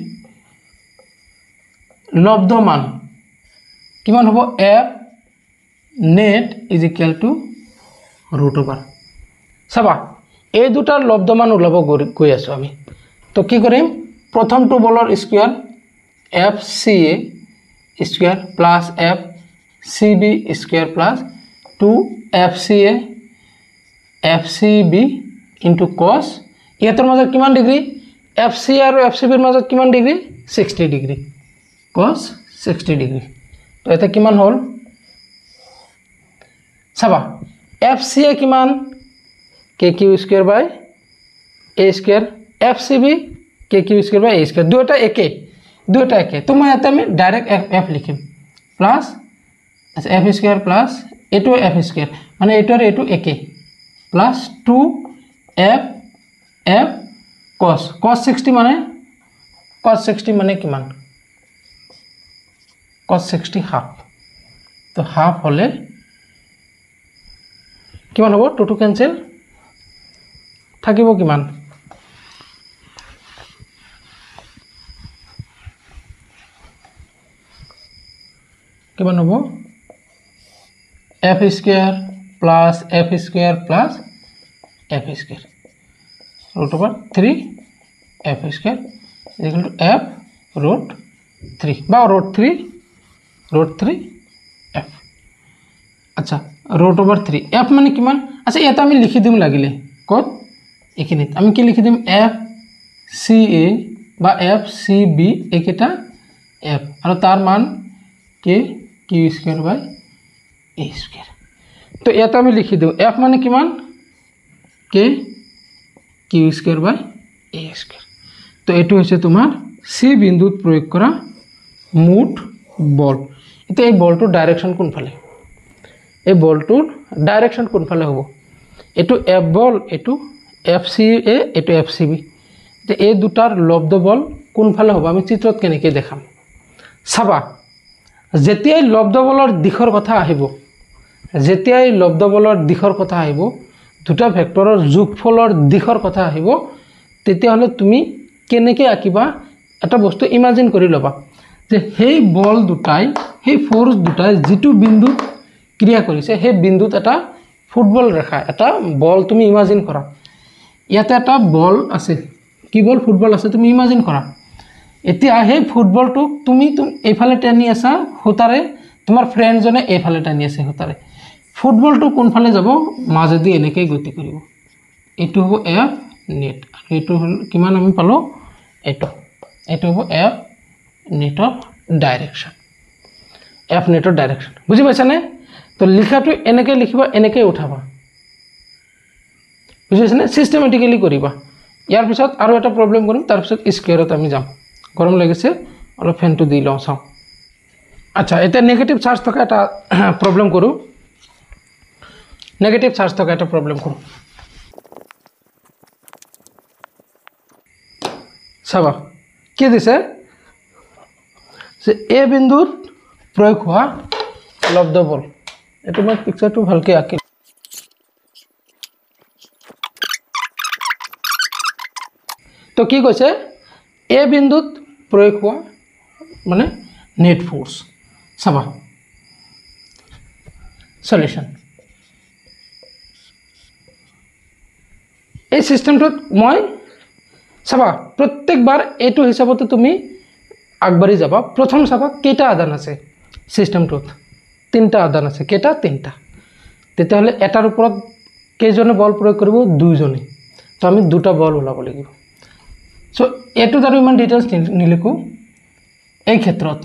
লব্ধ মান কিমান হ'ব F net is equal to root over চাবা এই দুটাৰ লব্ধ মান ওলাব গৈ আছো আমি তো কি কৰিম প্ৰথমটো বলৰ square F C A square plus F C B square plus two F C A F C B into cos ইহতৰ মাজত কিমান ডিগ্ৰী এফ সি আৰু এফ সি বিৰ মাজত কিমান ডিগ্ৰী ষাঠি ডিগ্ৰী cos ষাঠি ডিগ্ৰী তো এটা কিমান হল চাবা এফ সি এ কিমান কে Q square by A square F C B K Q square by A square দুটা একে দুটা একে তো মই এটা আমি ডাইরেক্ট এফ এফ লিখিম প্লাস আচ্ছা এফ স্কয়াৰ প্লাস এটো এফ স্কয়াৰ মানে এটো আৰু এটো একে plus two F F cos cos ষাঠি মানে cos ষাঠি মানে কিমান cos ষাঠি হাফ তো হাফ হলে কিমান হ'ব টু টু ক্যান্সেল থাকিব কিমান কিমান হ'ব f square plus f square plus f square root over three f square is equal to f root three বা root three root three f আচ্ছা root over three f মানে কিমান আচ্ছা এটা আমি লিখি দিম লাগিলে কত এখিনিত আমি কি লিখি দিম f c a বা f c b একেটা f আৰু তাৰ মান k q square by a square তো এটা আমি লিখি দিম f মানে কিমান k q square by a square তো এটো হৈছে তোমাৰ সি বিন্দুত প্রয়োগ করা মুঠ বল এটা এই বলটোৰ ডাইরেকশন কোনফালে এই বলটোৰ ডাইরেকশন কোনফালে হ'ব এটো এফ বল এটো এফ সি এ এটো এফ সি বি যে এই দুটাৰ লব্ধ বল কোনফালে হ'ব আমি চিত্ৰত কেনেকৈ দেখাম চাবা যেতিয়াই লব্ধ বলৰ দিশৰ কথা আহিব যেতিয়াই লব্ধ বলৰ দিশৰ কথা আহিব দুটা ভেক্টৰৰ যোগফলৰ দিশৰ কথা আহিব তেতিয়াহলে তুমি কেনেকৈ আঁকিবা এটা বস্তু ইমাজিন কৰি লবা যে সেই বল দুটাই সেই ফোর্স দুটাই যেটো বিন্দুত ক্রিয়া কৰিছে সেই বিন্দুত এটা ফুটবল ৰেখা এটা বল তুমি ইমাজিন কৰা ইয়াতে এটা বল আছে কি বল ফুটবল আছে তুমি ইমাজিন কৰা এতিয়া সেই ফুটবলটো তুমি তুমি এইফালে টানি আছা হুতাৰে তোমাৰ ফ্ৰেন্ড জনে এইফালে টানি আছে হুতাৰে ফুটবলটো কোনফালে যাব মাজেদি এনেকৈ গতি কৰিব এটো হ'ব এফ নেট আৰু এটো কিমান আমি পালো এটো এটো হ'ব এফ নেটৰ ডাইরেকশন এফ নেটৰ ডাইরেকশন বুজি পাইছানে তো লিখাটো এনেকৈ লিখিবা এনেকৈ উঠাবা বুজি পাইছানে সিস্টেমেটিক্যালি কৰিবা ইয়াৰ পিছত আৰু এটা প্ৰবলেম কৰিম তাৰ পিছত স্কয়াৰত আমি যাম গৰম লাগিছে অলপ ফেনটো দি লওঁ চাওঁ আচ্ছা এটা নেগেটিভ চার্জ থকা এটা প্ৰবলেম কৰো নেগেটিভ চার্জ থকা এটা প্ৰবলেম কৰো চাবা কি দিছে যে এ বিন্দুত প্রয়োগ হোৱা লব্ধ বল এটো মই পিকচাৰটো ভালকৈ আঁকিম তো কি কৈছে এ বিন্দুত প্রয়োগ হোৱা মানে নেট ফোর্স চাবা সলিউশন এই সিস্টেমটোত মই চাবা প্রত্যেকবাৰ এইটো হিচাপতে তুমি আগবাঢ়ি যাবা প্ৰথম চাবা কেইটা আদান আছে সিস্টেমটোত তিনটা আদান আছে কেইটা তিনটা তেতিয়াহলে এটাৰ ওপৰত কেইজনে বল প্ৰয়োগ কৰিব দুইজনে তো আমি দুটা বল ওলাব লাগিব সো এটো আৰু ইমান ডিটেইলস নিলিখো এই ক্ষেত্ৰত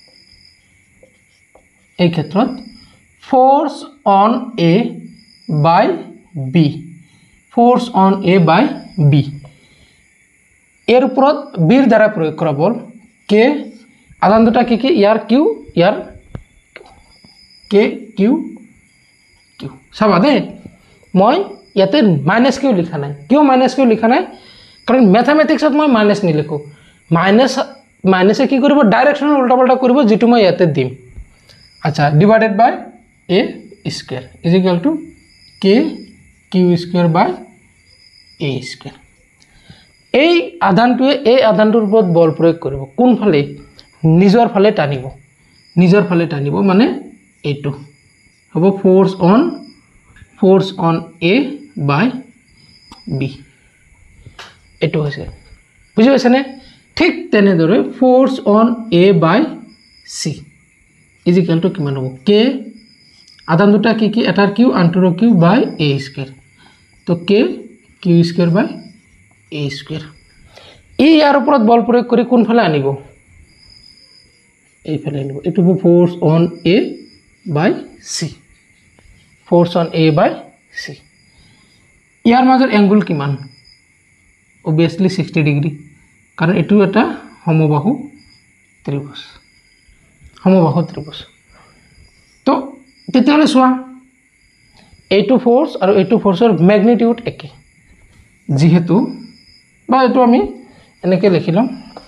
এই ক্ষেত্ৰত force on A by B force on A by B এর উপৰত বিৰ দ্বাৰা প্ৰয়োগ কৰা বল কে আদান দুটা কি কি ইয়াৰ কিউ ইয়াৰ কে কিউ কিউ চাবা দে মই ইয়াতে মাইনাস কিউ লিখা নাই কিউ মাইনাস কিউ লিখা নাই কাৰণ ম্যাথমেটিক্সত মই মাইনাস নিলিখো মাইনাস মাইনাসে কি কৰিব ডাইরেকশন উল্টা পাল্টা কৰিব যেটো মই ইয়াতে দিম আচ্ছা divided by A square is equal to K Q square by A square এই আধানটোৱে এই আধানটোৰ ওপৰত বল প্ৰয়োগ কৰিব কোনফালে নিজৰ ফালে টানিব নিজৰ ফালে টানিব মানে এইটো হ'ব force on force on A by B এটো হৈছে বুজি পাইছানে ঠিক তেনেদৰে force on A by C is equal to কিমান হ'ব কে আধান দুটা কি কি এটাৰ কিউ আনটোৰ কিউ বাই এ স্কয়ার তো কে Q square by A square ই ইয়াৰ ওপৰত বল প্ৰয়োগ কৰি কোনফালে আনিব এইফালে আনিব এটো হ'ব force on A by C force on A by C ইয়াৰ মাজৰ এংগল কিমান obviously sixty ডিগ্ৰী কাৰণ এটো এটা সমবাহু ত্ৰিভুজ সমবাহু ত্ৰিভুজ তো তেতিয়াহলে চোৱা এইটো ফোর্স আৰু এইটো ফোর্সৰ ম্যাগনিটিউড একে যেহেতু বা এটো আমি এনেকৈ লিখিলাম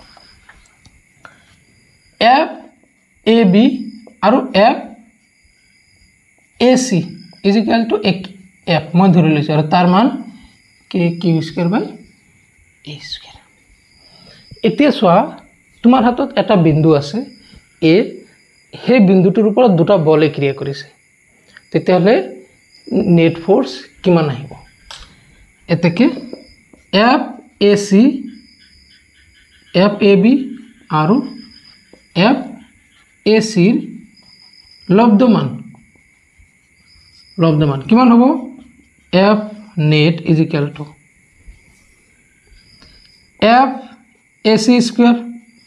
এফ এ বি আৰু F A C is equal to F মই ধৰি লৈছো আৰু তাৰ মান k Q square by A square এতিয়া চোৱা তোমাৰ হাতত এটা বিন্দু আছে এ সেই বিন্দুটোৰ ওপৰত দুটা বলে ক্ৰিয়া কৰিছে তেতিয়াহলে নেট ফোর্স কিমান আহিব এতেকে F A C F A B আৰু এফ এ সিৰ লব্ধমান লব্ধমান কিমান হ'ব F net is equal to F A C square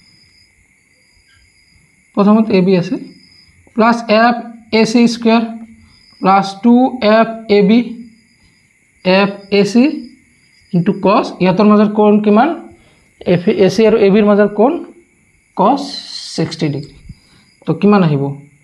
প্রথমত এ বি আছে plus F A C square plus two F A B F A C into cos ইয়াতৰ মাজৰ কোণ কিমান এফ এ চি আৰু এ বিৰ মাজৰ কোণ কছ ছিক্সটি ডিগ্ৰী তো কিমান আহিব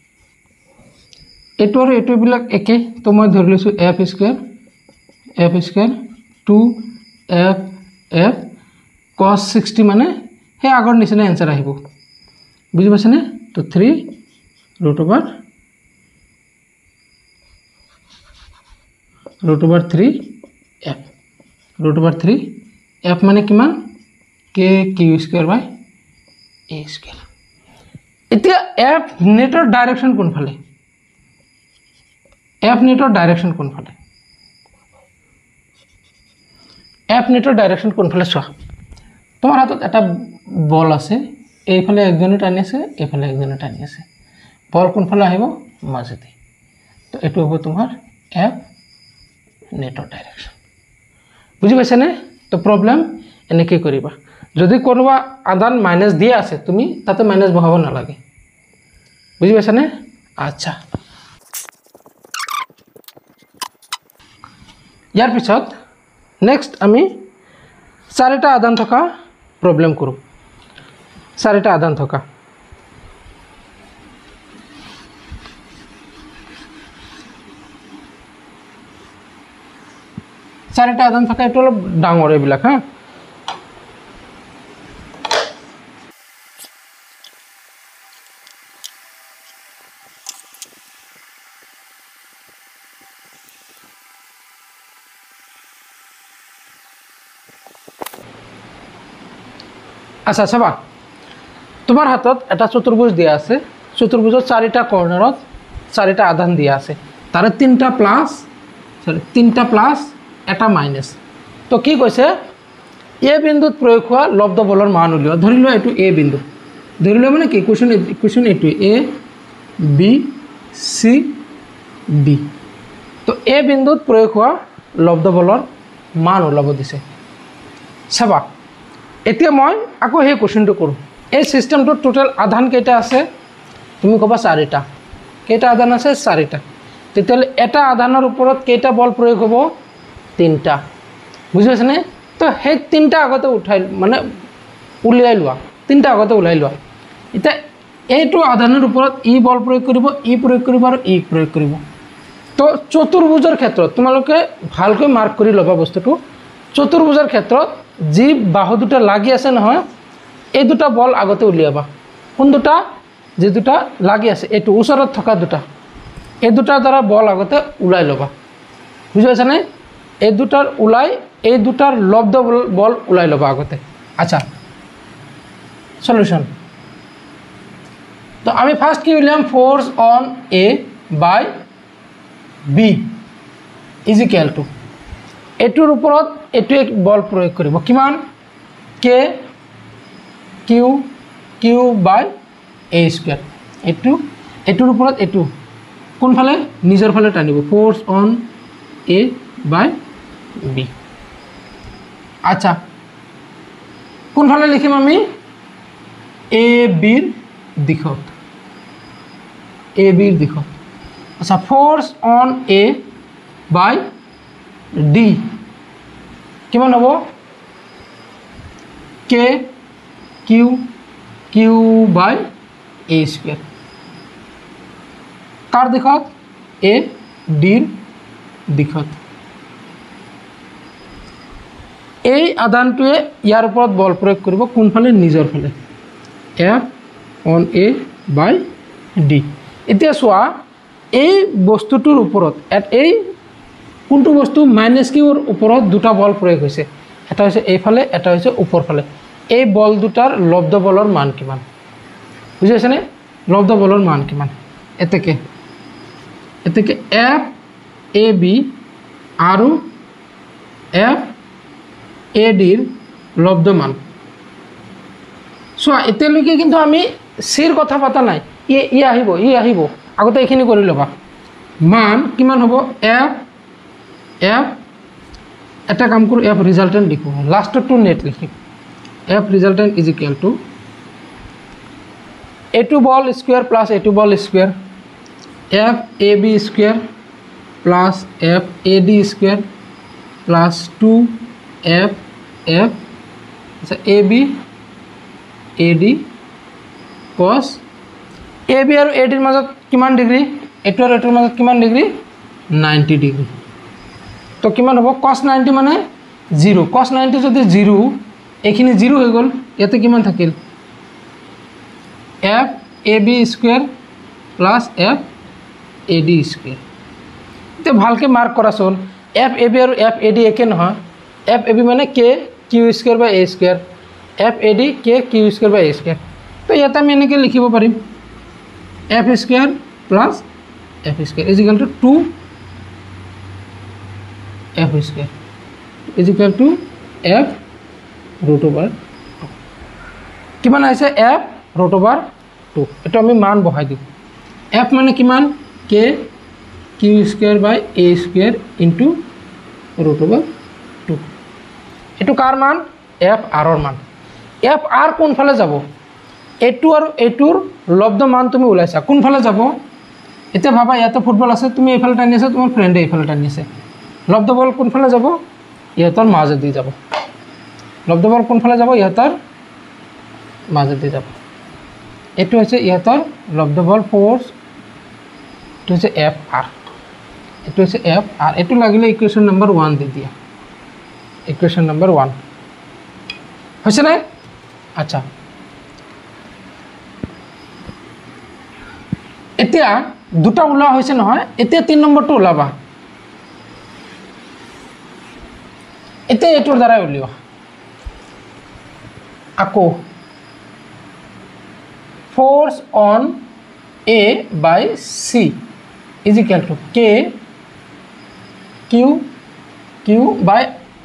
এইটো আৰু এইটোবিলাক একে তো মই ধৰি লৈছোঁ F square F square two F F cos sixty মানে সেই আগৰ নিচিনা এনচাৰ আহিব বুজি পাইছেনে তো three root over root over three F root over three F মানে কিমান কে Q square by A square এতিয়া এফ নেটৰ ডাইৰেকশ্যন কোনফালে এফ নেটৰ ডাইৰেকশ্যন কোনফালে এফ নেটৰ ডাইৰেকশ্যন কোনফালে চোৱা তোমাৰ হাতত এটা বল আছে এইফালে একজনে টানি আছে এইফালে একজনে টানি আছে বল কোনফালে আহিব মাজেদি তো এইটো হ'ব তোমাৰ এফ নেটৰ ডাইৰেকশ্যন বুজি পাইছানে তো প্ৰব্লেম এনেকৈ কৰিবা যদি কোনোবা আদান মাইনাছ দিয়া আছে তুমি তাতে মাইনাছ বহাব নালাগে বুজি পাইছানে আচ্ছা ইয়াৰ পিছত নেক্সট আমি চাৰিটা আদান থকা প্ৰব্লেম কৰোঁ চাৰিটা আদান থকা চাৰিটা আদান থকা এইটো অলপ ডাঙৰ এইবিলাক হা আচ্ছা চাবা তোমাৰ হাতত এটা চতুৰ্ভুজ দিয়া আছে চতুৰ্ভুজৰ চাৰিটা কৰ্নাৰত চাৰিটা আধান দিয়া আছে তাৰে তিনিটা প্লাছ সৰি তিনিটা প্লাছ এটা মাইনাছ তো কি কৈছে এ বিন্দুত প্ৰয়োগ হোৱা লব্ধ বলৰ মান উলিওৱা ধৰি লোৱা এইটো এ বিন্দু ধৰি লোৱা মানে কি কুৱেশ্যন কুৱেশ্যন এইটো এ বি চি ডি তো এ বিন্দুত প্ৰয়োগ হোৱা লব্ধ বলৰ মান ওলাব দিছে চাবা এতিয়া মই আকৌ সেই কুৱেশ্যনটো কৰোঁ এই চিষ্টেমটোত টোটেল আধান কেইটা আছে তুমি ক'বা চাৰিটা কেইটা আধান আছে চাৰিটা তেতিয়াহ'লে এটা আধানৰ ওপৰত কেইটা বল প্ৰয়োগ হ'ব তিনিটা বুজি পাইছেনে তো সেই তিনিটা আগতে উঠাই মানে উলিয়াই লোৱা তিনিটা আগতে ওলাই লোৱা এতিয়া এইটো আধানৰ ওপৰত ই বল প্ৰয়োগ কৰিব ই প্ৰয়োগ কৰিব আৰু ই প্ৰয়োগ কৰিব তো চতুৰ্ভুজৰ ক্ষেত্ৰত তোমালোকে ভালকৈ মাৰ্ক কৰি ল'বা বস্তুটো চতুৰ্ভুজৰ ক্ষেত্ৰত যি বাহু দুটা লাগি আছে নহয় এই দুটা বল আগতে উলিয়াবা কোন দুটা যে দুটা লাগি আছে এইটো ওচৰত থকা দুটা এই দুটাৰ দ্বাৰা বল আগতে ওলাই ল'বা বুজি পাইছানে এই দুটাৰ ওলাই এই দুটাৰ লব্ধ বল ওলাই ল'বা আগতে আচ্ছা সলিউশন তো আমি ফাৰ্স্ট কি উলিয়াম force on A by B is equal to এটোৰ ওপৰত এটো এক বল প্ৰয়োগ কৰিব কিমান কে Q Q by A square এটো এটোৰ ওপৰত এটো কোনফালে নিজৰ ফালে টানিব force on A by B আচ্ছা কোনফালে লিখিম আমি এ বিৰ দিশত এ বিৰ দিশত আচ্ছা force on A by D কিমান হ'ব k Q Q by A square কাৰ দিশত এ ডিৰ দিশত এই আধানটোৱে ইয়াৰ ওপৰত বল প্ৰয়োগ কৰিব কোনফালে নিজৰ ফালে F on A by D এতিয়া চোৱা এই বস্তুটোৰ ওপৰত এই কোনটো বস্তু মাইনাস কিউৰ ওপৰত দুটা বল প্ৰয়োগ হৈছে এটা হৈছে এইফালে এটা হৈছে ওপৰ ফালে এই বল দুটাৰ লব্ধ বলৰ মান কিমান বুজি পাইছানে লব্ধ বলৰ মান কিমান এতেকে এতেকে এফ এ বি আৰু এফ এ ডিৰ লব্ধ মান চোৱা এতিয়ালৈকে কিন্তু আমি সিৰ কথা পতা নাই ই ই আহিব ই আহিব আগতে এইখিনি কৰি ল'বা মান কিমান হ'ব এফ এফ এটা কাম কৰোঁ এফ ৰিজাল্টেণ্ট লিখোঁ লাষ্টত টু নেট লিখিম F resultant is equal to এটু বল স্কুৱেৰ প্লাছ এটু বল square F A B square plus F A D square plus two F F আচ্ছা A B A D cos A B আৰু A ডিৰ মাজত কিমান ডিগ্ৰী এইটো আৰু এইটোৰ মাজত কিমান ডিগ্ৰী নাইণ্টি ডিগ্ৰী তো কিমান হ'ব কস নাইণ্টি মানে জিৰ' কস নাইণ্টি যদি জিৰ' এইখিনি জিৰ' হৈ গ'ল ইয়াতে কিমান থাকিল F A B square plus F A D square এতিয়া ভালকৈ মাৰ্ক কৰাচোন এফ এ বি আৰু এফ এ ডি একে নহয় এফ এ বি মানে k Q square by A square F A D k Q square by A square তো ইয়াতে আমি এনেকৈ লিখিব পাৰিম F square plus F square is equal to two F square is equal to F root over two কিমান আহিছে F root over two এইটো আমি মান বহাই দিওঁ এফ মানে কিমান কে Q square by A square into root over two এইটো কাৰ মান এফ আৰৰ মান এফ আৰ কোনফালে যাব এইটো আৰু এইটোৰ লব্ধ মান তুমি ওলাইছা কোনফালে যাব এতিয়া ভাবা ইয়াতে ফুটবল আছে তুমি এইফালে টানি আছা তোমাৰ ফ্ৰেণ্ডে এইফালে টানি আছে লব্ধ বল কোনফালে যাব ইহঁতৰ মাজেদি যাব লব্ধ বল কোনফালে যাব ইহঁতৰ মাজেদি যাব এইটো হৈছে ইহঁতৰ লব্ধ বল ফ'ৰ্চ এইটো হৈছে এফ আৰ এইটো হৈছে এফ আৰ এইটো লাগিলে ইকুৱেশ্যন নম্বৰ ওৱান দি দিয়া ইকুৱেশ্যন নম্বৰ ওৱান হৈছে নাই আচ্ছা এতিয়া দুটা ওলোৱা হৈছে নহয় এতিয়া তিন নম্বৰটো ওলাবা এতিয়া এইটোৰ দ্বাৰাই উলিওৱা আকৌ force on A by C is equal to K Q Q by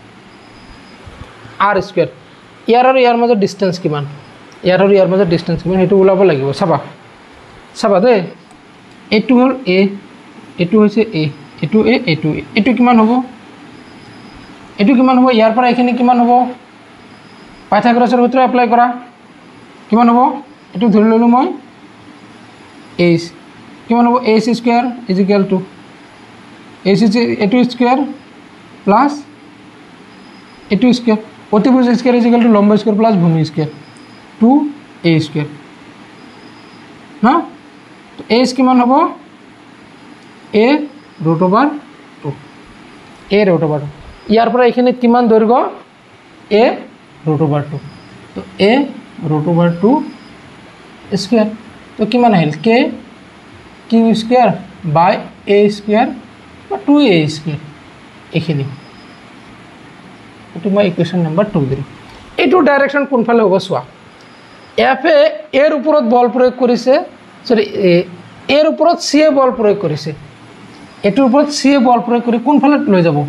R square ইয়াৰ আৰু ইয়াৰ মাজত ডিষ্টেঞ্চ কিমান ইয়াৰ আৰু ইয়াৰ মাজত ডিষ্টেঞ্চ কিমান সেইটো ওলাব লাগিব চাবা চাবা দেই এইটো হ'ল এ এইটো হৈছে এ এইটো এ এইটো এ এইটো কিমান হ'ব এইটো কিমান হ'ব ইয়াৰ পৰা এইখিনি কিমান হ'ব পাইথাগোৰাছৰ সূত্ৰ এপ্লাই কৰা কিমান হ'ব এইটো ধৰি ল'লোঁ মই এইচ কিমান হ'ব h square is equal to h এইটো স্কুৱেৰ প্লাছ এইটো স্কুৱেৰ অতিভুজ স্কুৱেৰ ইজ ইকুৱেল টু লম্ব স্কুৱেৰ প্লাছ ভূমি স্কুৱেৰ টু এ স্কুৱেৰ না এইচ কিমান হ'ব a root over two a root over two ইয়াৰ পৰা এইখিনিত কিমান দৈৰ্ঘ্য এ ৰুট অভাৰ টু তো a root over two square তো কিমান আহিল k Q square by A square বা টু এ স্কুৱেৰ এইখিনি এইটো মই ইকুৱেশ্যন নম্বৰ টু দিলোঁ এইটো ডাইৰেকশ্যন কোনফালে হ'ব চোৱা এফ এ এৰ ওপৰত বল প্ৰয়োগ কৰিছে সৰি এৰ ওপৰত চি এ বল প্ৰয়োগ কৰিছে এইটোৰ ওপৰত চি এ বল প্ৰয়োগ কৰি কোনফালে লৈ যাব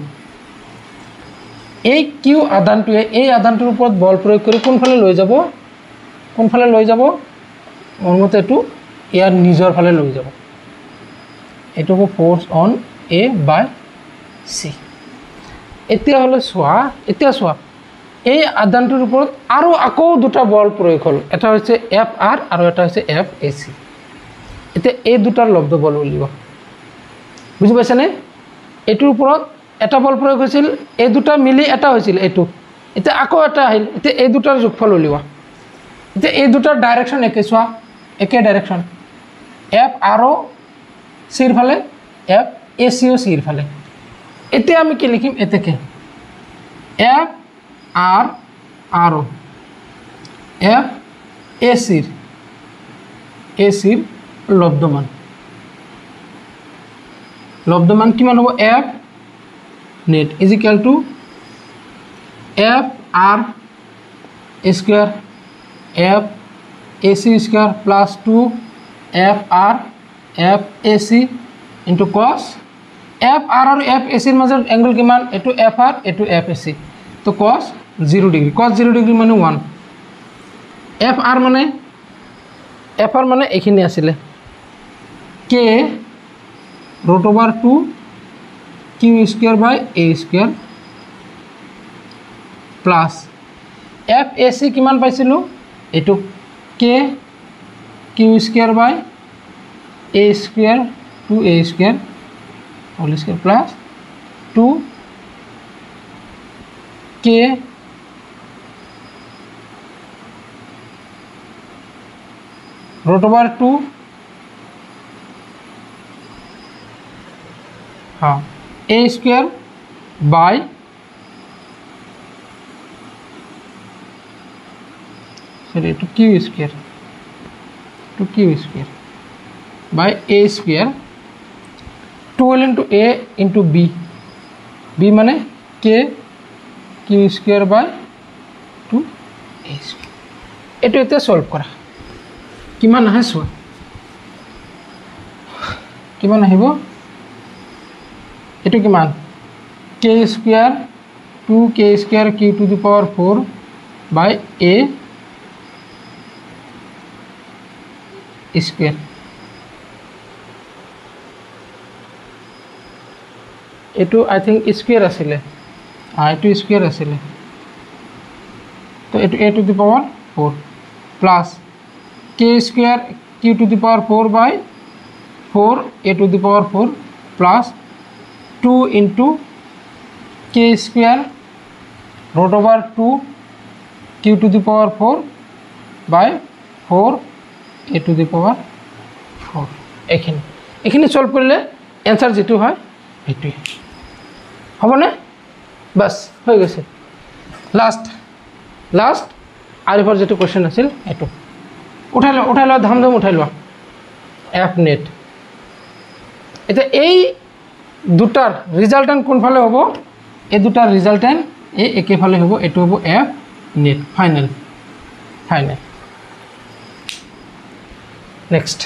এই কিউ আধানটোৱে এই আধানটোৰ ওপৰত বল প্ৰয়োগ কৰি কোনফালে লৈ যাব কোনফালে লৈ যাব মোৰ মতে এইটো ইয়াৰ নিজৰ ফালে লৈ যাব এইটো হ'ব force on A by C এতিয়া হ'লে চোৱা এতিয়া চোৱা এই আধানটোৰ ওপৰত আৰু আকৌ দুটা বল প্ৰয়োগ হ'ল এটা হৈছে এফ আৰ আৰু এটা হৈছে এফ এ চি এতিয়া এই দুটাৰ লব্ধ বল উলিওৱা বুজি পাইছানে এইটোৰ ওপৰত এটা বল প্ৰয়োগ হৈছিল এই দুটা মিলি এটা হৈছিল এইটো এতিয়া আকৌ এটা আহিল এতিয়া এই দুটাৰ যোগফল উলিওৱা এতিয়া এই দুটাৰ ডাইৰেকশ্যন একে চোৱা একে ডাইৰেকশ্যন এফ আৰ চিৰ ফালে এফ এ চিও চিৰ ফালে এতিয়া আমি কি লিখিম এতেকে F R R F A চিৰ এ চিৰ লব্ধমান লব্ধমান কিমান হ'ব F net is equal to F R square F A C square plus two F R F A C into cos F R আৰু এফ এ চিৰ মাজত angle কিমান এইটো এফ আৰ এইটো এফ এ চি তো cos zero' degree cos zero' degree মানে one F R মানে F R মানে এইখিনি আছিলে কে root over two q square by A square plus F A C কিমান পাইছিলোঁ এইটো k Q square by A square two a square whole square plus two k root over two हाँ a square by sorry to q square to q square by a square twelve into a into b b माने k q square by two a square एटो एते solve करा किमान आहे सो किमान आहिबो एटो किमान k square two k square q to the power four by a square एटो I think square आसिले हाँ एटो स्क्वायर आसिले तो एटो a to the power four plus k square q to the power four by four a to the power four plus two into k square root over two q to the power four by four a to the power four এখিনি এখিনি solve কৰিলে answer যেটো হয় এটোই হবনে বাস হৈ গৈছে last last আরিফৰ যেটো কোশ্চেন আছিল এটো উঠাই ল উঠাই ল ধাম ধাম উঠাই ল এফ নেট এটা এই দুটাৰ ৰিজাল্টেন্ট কোন ফালে হ'ব এই দুটাৰ ৰিজাল্টেন্ট এই একে ফালে হ'ব এটো হ'ব F net final final next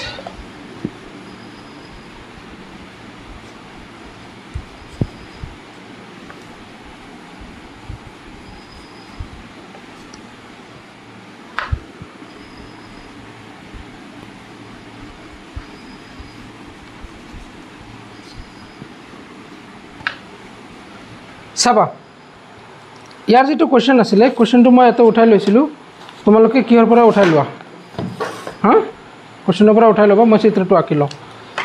চাবা ইয়াৰ যেটো কোশ্চেন আছিল কোশ্চেনটো মই এতে উঠাই লৈছিলো তোমালোকে কিহৰ পৰা উঠাই লোৱা হা কোশ্চেনৰ পৰা উঠাই লবা মই চিত্ৰটো আঁকি লওঁ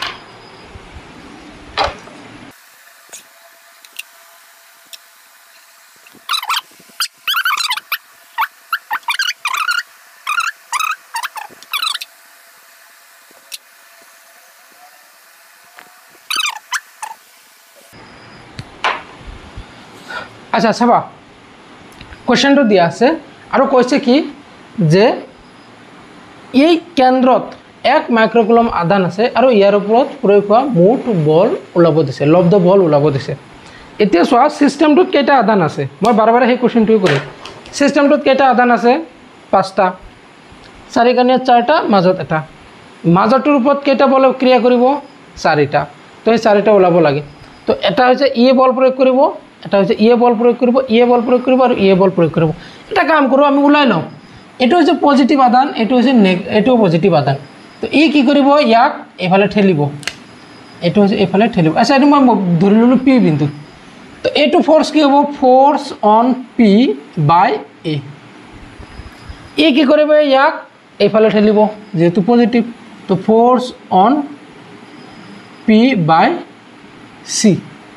আচ্ছা চাবা কোশ্চেনটো দিয়া আছে আৰু কৈছে কি যে এই কেন্দ্ৰত এক মাইক্ৰোকুলম আধান আছে আৰু ইয়াৰ ওপৰত প্ৰয়োগ হোৱা মুঠ বল ওলাব দিছে লব্ধ বল ওলাব দিছে এতিয়া চোৱা সিস্টেমটোত কেইটা আধান আছে মই বাৰে বাৰে এই কোশ্চেনটো কৰি সিস্টেমটোত কেইটা আধান আছে পাঁচটা চাৰিকানীয়া চাৰিটা মাজত এটা মাজটোৰ ওপৰত কেইটা বল ক্ৰিয়া কৰিব চাৰিটা তো এই চাৰিটা ওলাব লাগে তো এটা হৈছে ই বল প্ৰয়োগ কৰিব এটা হচ্ছে ইয়ে বল প্রয়োগ করব ইয়ে বল প্রয়োগ করব আর ইয়ে বল প্রয়োগ করব এটা কাম করব আমি উলাই লও এটো হচ্ছে পজিটিভ আধান এটো হচ্ছে এটো পজিটিভ আধান তো ই কি কৰিব ইয়াক এফালে ঠেলিব এটো হচ্ছে এফালে ঠেলিব আচ্ছা এটো মই ধৰি ললো পি বিন্দু তো এটো ফোর্স কি হ'ব force on P by A ই কি কৰিব ইয়াক এফালে ঠেলিব যেহেতু পজিটিভ তো force on P by C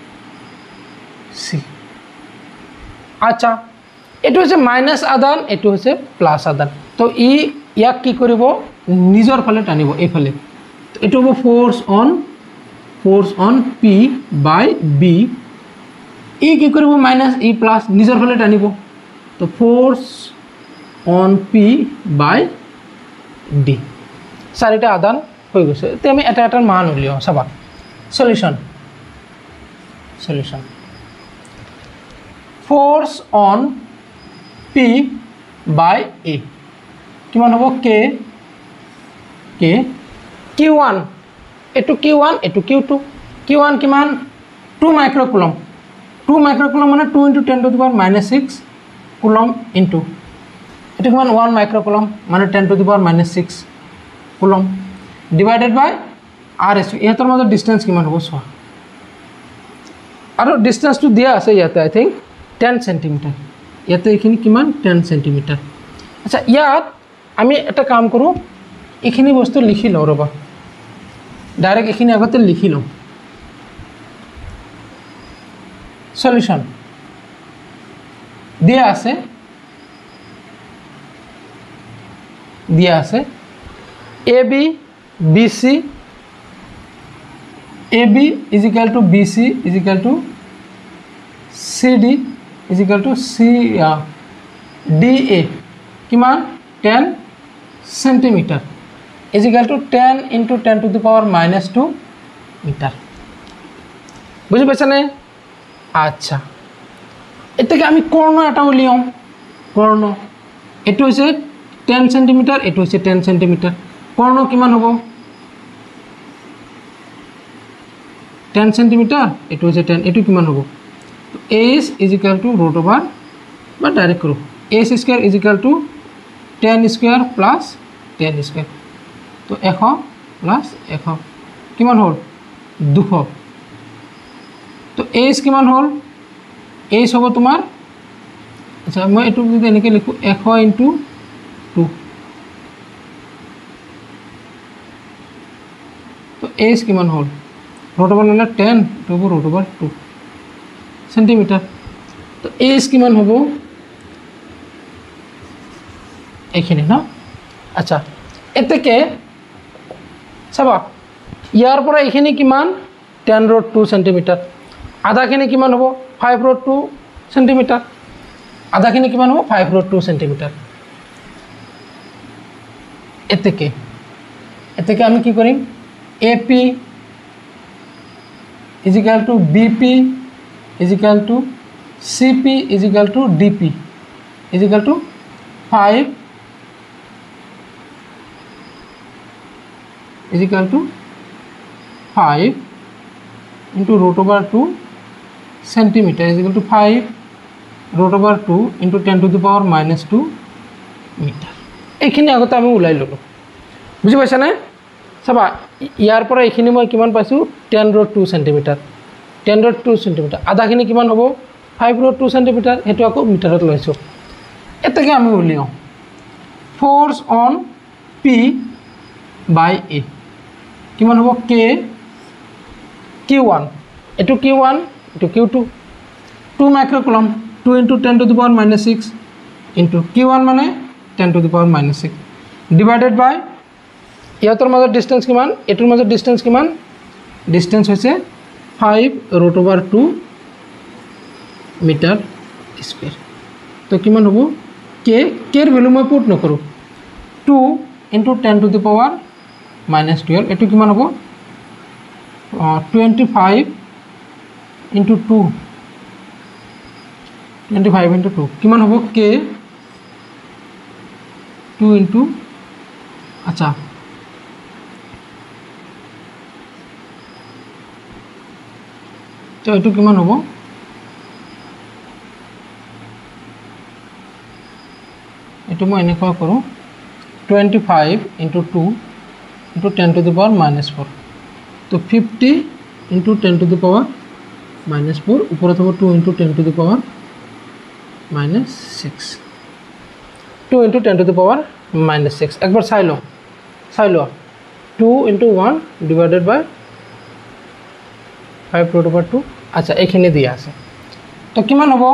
C আচ্ছা এটো হচ্ছে মাইনাস আধান এটো হচ্ছে প্লাস আধান তো ই ইয়াক কি কৰিব নিজৰ ফালে টানিব এইফালে এটো হ'ব force on force on P by B ই কি কৰিব মাইনাস ই প্লাস নিজৰ ফালে টানিব তো force on P by D চাৰিটা আধান হৈ গৈছে তে আমি এটা এটা মান উলিয়াও চাবা solution solution force on P by A কিমান হ'ব K K Q one এটো Q one এটো Q two Q one কিমান two মাইক্ৰোকুলম two মাইক্ৰোকুলম মানে two into ten to the power minus six coulomb into এটো কিমান one মাইক্ৰোকুলম মানে ten to the power minus six coulomb divided by r s ইহতৰ মাজৰ distance কিমান হ'ব চোৱা আৰু ডিসটেন্সটো দিয়া আছে ইয়াতে আই থিংক ten সেন্টিমিটার ইয়াতে এখিনি কিমান ten সেন্টিমিটার আচ্ছা ইয়াত আমি এটা কাম কৰো এখিনি বস্তু লিখি লও ৰবা ডাইরেক্ট এখিনি আগতে লিখি লও সলিউশন দিয়া আছে দিয়া আছে A B B C A B is equal to B C is equal to C D is equal to C D A কিমান ten centimetre is equal to ten into ten to the power minus two metre বুঝি পাইছানে আচ্ছা এটাকে আমি কর্ণ এটা উলিয়াম কর্ণ এটো হইছে টেন সেন্টিমিটার এটো হইছে টেন সেন্টিমিটার কর্ণ কিমান হবো টেন সেন্টিমিটার এটো হইছে টেন এটো কিমান হবো h is equal to root over বা ডাইরেক্ট করো h square is equal to ten square plus ten square তো এশ প্লাস এশ কিমান হল দুশ তো h কিমান হল h হবো তোমার আচ্ছা মই এটো যদি এনেকে লিখো এশ ইনটু টু তো h কিমান হল root over ললে টেন তো হবো root over টু সেন্টিমিটার তো h কিমান হবো এইখিনি না আচ্ছা এতেকে চাবা ইয়াৰ পৰা এইখিনি কিমান টেন root টু সেন্টিমিটার আধাখিনি কিমান হবো ফাইভ root টু সেন্টিমিটার আধাখিনি কিমান হবো ফাইভ root টু সেন্টিমিটার এতেকে এতেকে আমি কি কৰিম A P is equal to bp is equal to cp is equal to dp is equal to five is equal to five into root over two centimeter is equal to five root over two into ten to the power minus two meter এইখিনি আগতে আমি উলাই ললো বুঝি পাইছা না চাবা ইয়াৰ পৰা এইখিনি মই কিমান পাইছো ten root two centimetre ten root two centimetre আধাখিনি কিমান হ'ব ফাইভ root টু সেন্টিমিটার হেতু আকৌ মিটাৰত লৈছো এটাকে আমি উলিয়াও force on P by A কিমান হ'ব কে কিউ ওৱান এটো কিউ ওৱান এটো q two two microcoulomb two into ten to the power minus six into q one মানে ten to the power minus six divided by ইহতৰ মাজৰ distance কিমান এটোৰ মাজৰ distance কিমান ডিসটেন্স হৈছে five root over two metre square তো কিমান হ'ব কে কেৰ ভ্যালু মই পুট নকৰো two into ten to the power minus twelve এটো কিমান হ'ব twenty five into two twenty five into two কিমান হ'ব কে টু ইনটু আচ্ছা তো এটো কিমান হ'ব এটো মই এনেকুৱা কৰো twenty five into two into ten to the power minus four তো fifty into ten to the power minus four উপৰত হ'ব two into ten to the power minus six two into ten to the power minus six একবার চাই লো চাই লো two into one divided by five root over two আচ্ছা এইখিনি দিয়া আছে তো কিমান হ'ব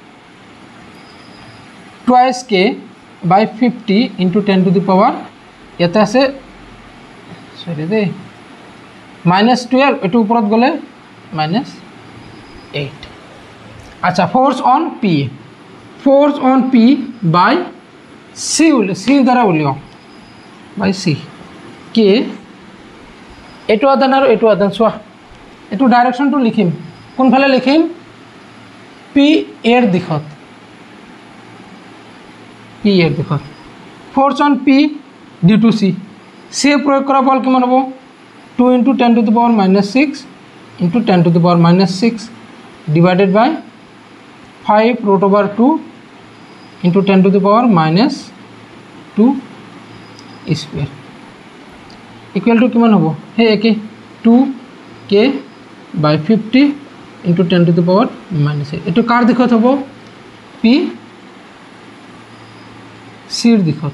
twice k by fifty into ten to the power ইয়াতে আছে সরি দে মাইনাস টুৱেলভ এটো উপৰত গলে মাইনাস এইট আচ্ছা force on P force on P by C C দ্বারা উলিয়াও বাই সি কে এটো আধান আৰু এটো আধান চোৱা এটো ডাইরেকশনটো লিখিম কোনফালে লিখিম পি এর দিশত পি এর দিশত force on P due to C C প্রয়োগ করা বল কিমান হ'ব two into ten to the power minus six into ten to the power minus six divided by five root over two into ten to the power minus two square equal to কিমান হ'ব হে একে two k by fifty into ten to the power minus eight এটো কাৰ দিশত হ'ব P সিৰ দিশত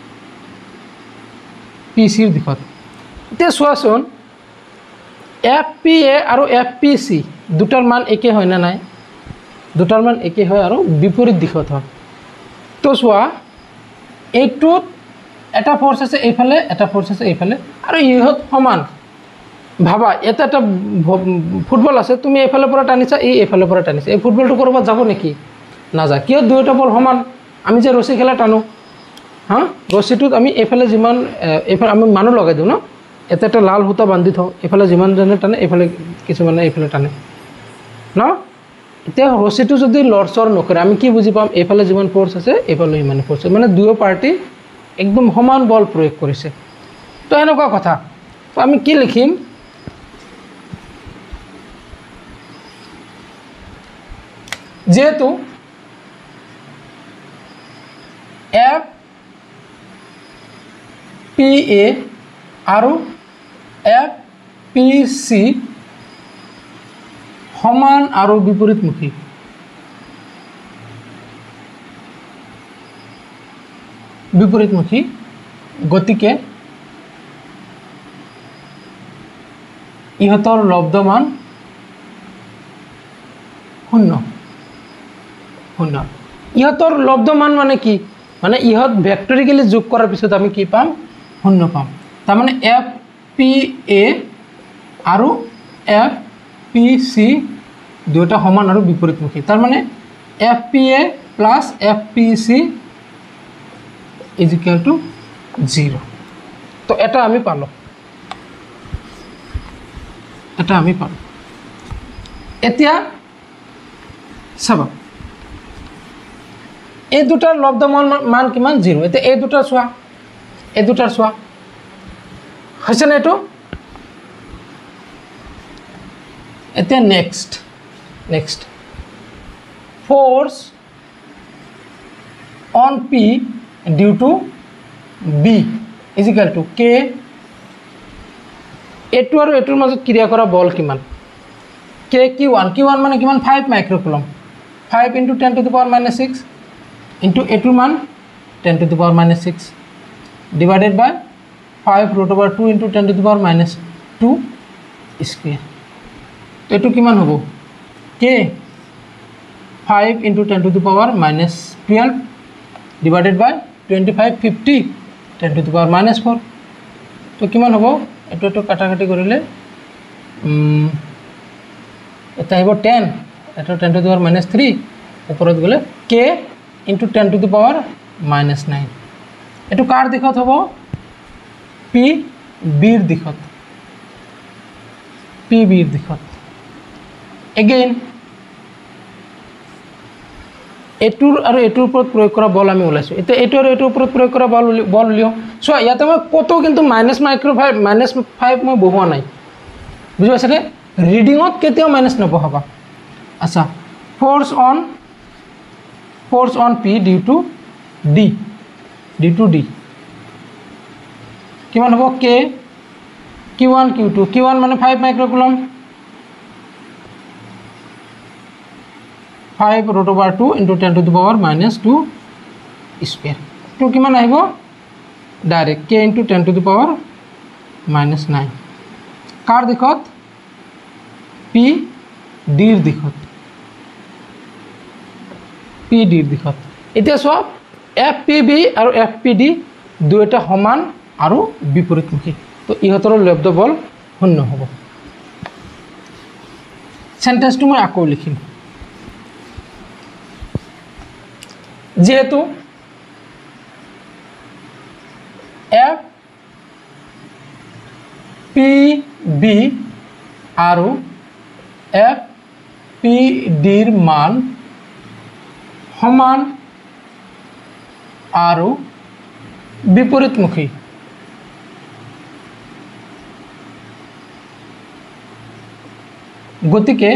P সিৰ দিশত এতিয়া চোৱাচোন এফ পি এ আৰু এফ পি সি দুটাৰ মান একে হয় না নাই দুটাৰ মান একে হয় আৰু বিপৰীত দিশত হয় তো চোৱা এইটোত এটা ফ'ৰ্চ আছে এইফালে এটা ফ'ৰ্চ আছে এইফালে আৰু ইহঁত সমান ভাবা এটা এটা ফুটবল আছে তুমি এইফালৰ পৰা টানিছা এই এইফালৰ পৰা টানিছা এই ফুটবলটো কৰবাত যাব নেকি নাযায় কিয় দুয়োটা বল সমান আমি যে ৰছী খেলা টানো হা ৰছীটোত আমি এইফালে যিমান এইফালে আমি মানুহ লগাই দিওঁ ন এটা এটা লাল সূতা বান্ধি থওঁ এইফালে যিমান জনে টানে এইফালে কিছুমানে এইফালে টানে ন এতিয়া ৰছীটো যদি লৰচৰ নকৰে আমি কি বুজি পাম এইফালে যিমান ফ'ৰ্চ আছে এইফালে সিমান ফ'ৰ্চ মানে দুয়ো পাৰ্টি একদম সমান বল প্ৰয়োগ কৰিছে তো এনেকুৱা কথা তো আমি কি লিখিম যেহেতু এফ পি এ আৰু এফ পি চি সমান আৰু বিপৰীতমুখী বিপৰীতমুখী গতিকে ইহঁতৰ লব্ধমান শূন্য শূন্য ইহঁতৰ লব্ধমান মানে কি মানে ইহঁত ভেক্টৰিকেলি যোগ কৰাৰ পিছত আমি কি পাম শূন্য পাম তাৰমানে এফ পি এ আৰু এফ পি চি দুয়োটা সমান আৰু বিপৰীতমুখী তাৰমানে F P A plus F P C is equal to zero' তো এটা আমি পালোঁ এটা আমি পালোঁ এতিয়া চাবা এই দুটাৰ লব্ধমান মান কিমান জিৰ' এতিয়া এই দুটাৰ চোৱা এই দুটাৰ চোৱা হৈছেনে এইটো এতিয়া next next force on P due to B is equal to k এইটো আৰু এইটোৰ মাজত ক্ৰিয়া কৰা বল কিমান কে কিউ ওৱান কিউ ওৱান মানে কিমান five microcoulomb five into ten to the power minus six into এইটোৰ মান ten to the power minus six divided by five root over two into ten to the power minus two square এইটো কিমান হ'ব k five into ten to the power minus twelve divided by twenty five fifty ten to the power minus four তো কিমান হ'ব এইটো এইটো কাটা কাটি কৰিলে এটা আহিব টেন এটা ten to the power minus three ওপৰত গ'লে k into ten to the power minus nine এইটো কাৰ দিশত হ'ব পি বিৰ দিশত পি বিৰ দিশত এগেইন এইটোৰ আৰু এইটোৰ ওপৰত প্ৰয়োগ কৰা বল আমি ওলাইছোঁ এতিয়া এইটো আৰু এইটোৰ ওপৰত প্ৰয়োগ কৰা বল বল উলিয়াওঁ চোৱা ইয়াতে মই ক'তো কিন্তু minus micro' five minus five মই বহোৱা নাই বুজি পাইছেনে ৰিডিঙত কেতিয়াও মাইনাছ নবহাবা আচ্ছা force on force on P due to D due to D কিমান হ'ব k Q one Q two q one মানে five microcoulomb five root over two into ten to the power minus two square two কিমান আহিব direct k into ten to the power minus nine কাৰ দিশত P ডিৰ দিশত P ডিৰ দিশত এতিয়া চোৱা এফ পি বি আৰু এফ পি ডি দুয়োটা সমান আৰু বিপৰীতমুখী তো ইহঁতৰ লব্ধ বল শূন্য হ'ব চেণ্টেন্সটো মই আকৌ লিখিম যেহেতু এফ পি বি আৰু এফ পি ডিৰ মান সমান আৰু বিপৰীতমুখী গতিকে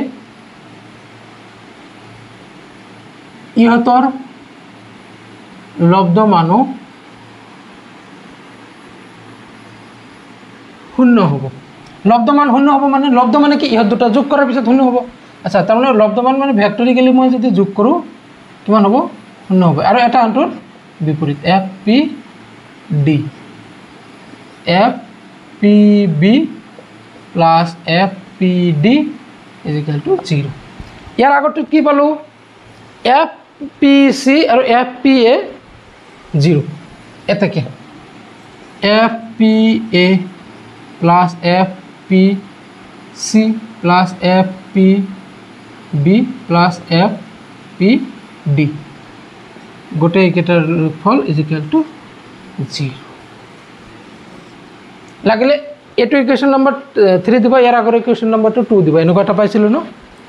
ইহঁতৰ লব্ধ মানো শূন্য হ'ব লব্ধমান শূন্য হ'ব মানে লব্ধ মানে কি ইহঁত দুটা যোগ কৰাৰ পিছত শূন্য হ'ব আচ্ছা তাৰমানে লব্ধমান মানে ভেক্টৰিকেলি মই যদি যোগ কৰোঁ কিমান হ'ব শূন্য হ'ব আৰু এটা আনটোৰ বিপৰীত F P D F P B plus F P D is equal to zero' ইয়াৰ আগতে কি পালোঁ এফ পি চি আৰু এফ পি এ জিৰ' এটাকে F P A plus F P C plus F P B plus F P D গোটেইকেইটাৰ ফল is equal to zero' লাগিলে এইটো ইকুৱেশ্যন নম্বৰ থ্ৰী দিব, ইয়াৰ আগৰ ইকুৱেশ্যন নম্বৰটো টু দিব, এনেকুৱা এটা পাইছিলোঁ ন।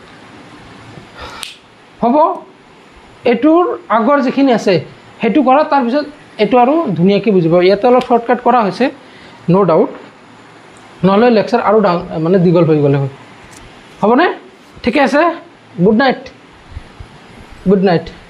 হ'ব, এইটোৰ আগৰ যিখিনি আছে সেইটো কৰা, তাৰপিছত এইটো আৰু ধুনীয়াকৈ বুজিব। ইয়াতে অলপ শ্বৰ্টকাট কৰা হৈছে ন' ডাউট, নহ'লে লেকচাৰ আৰু ডাঙৰ মানে দীঘল হৈ গ'লে হয়। হ'বনে? ঠিকে আছে, গুড নাইট, গুড নাইট।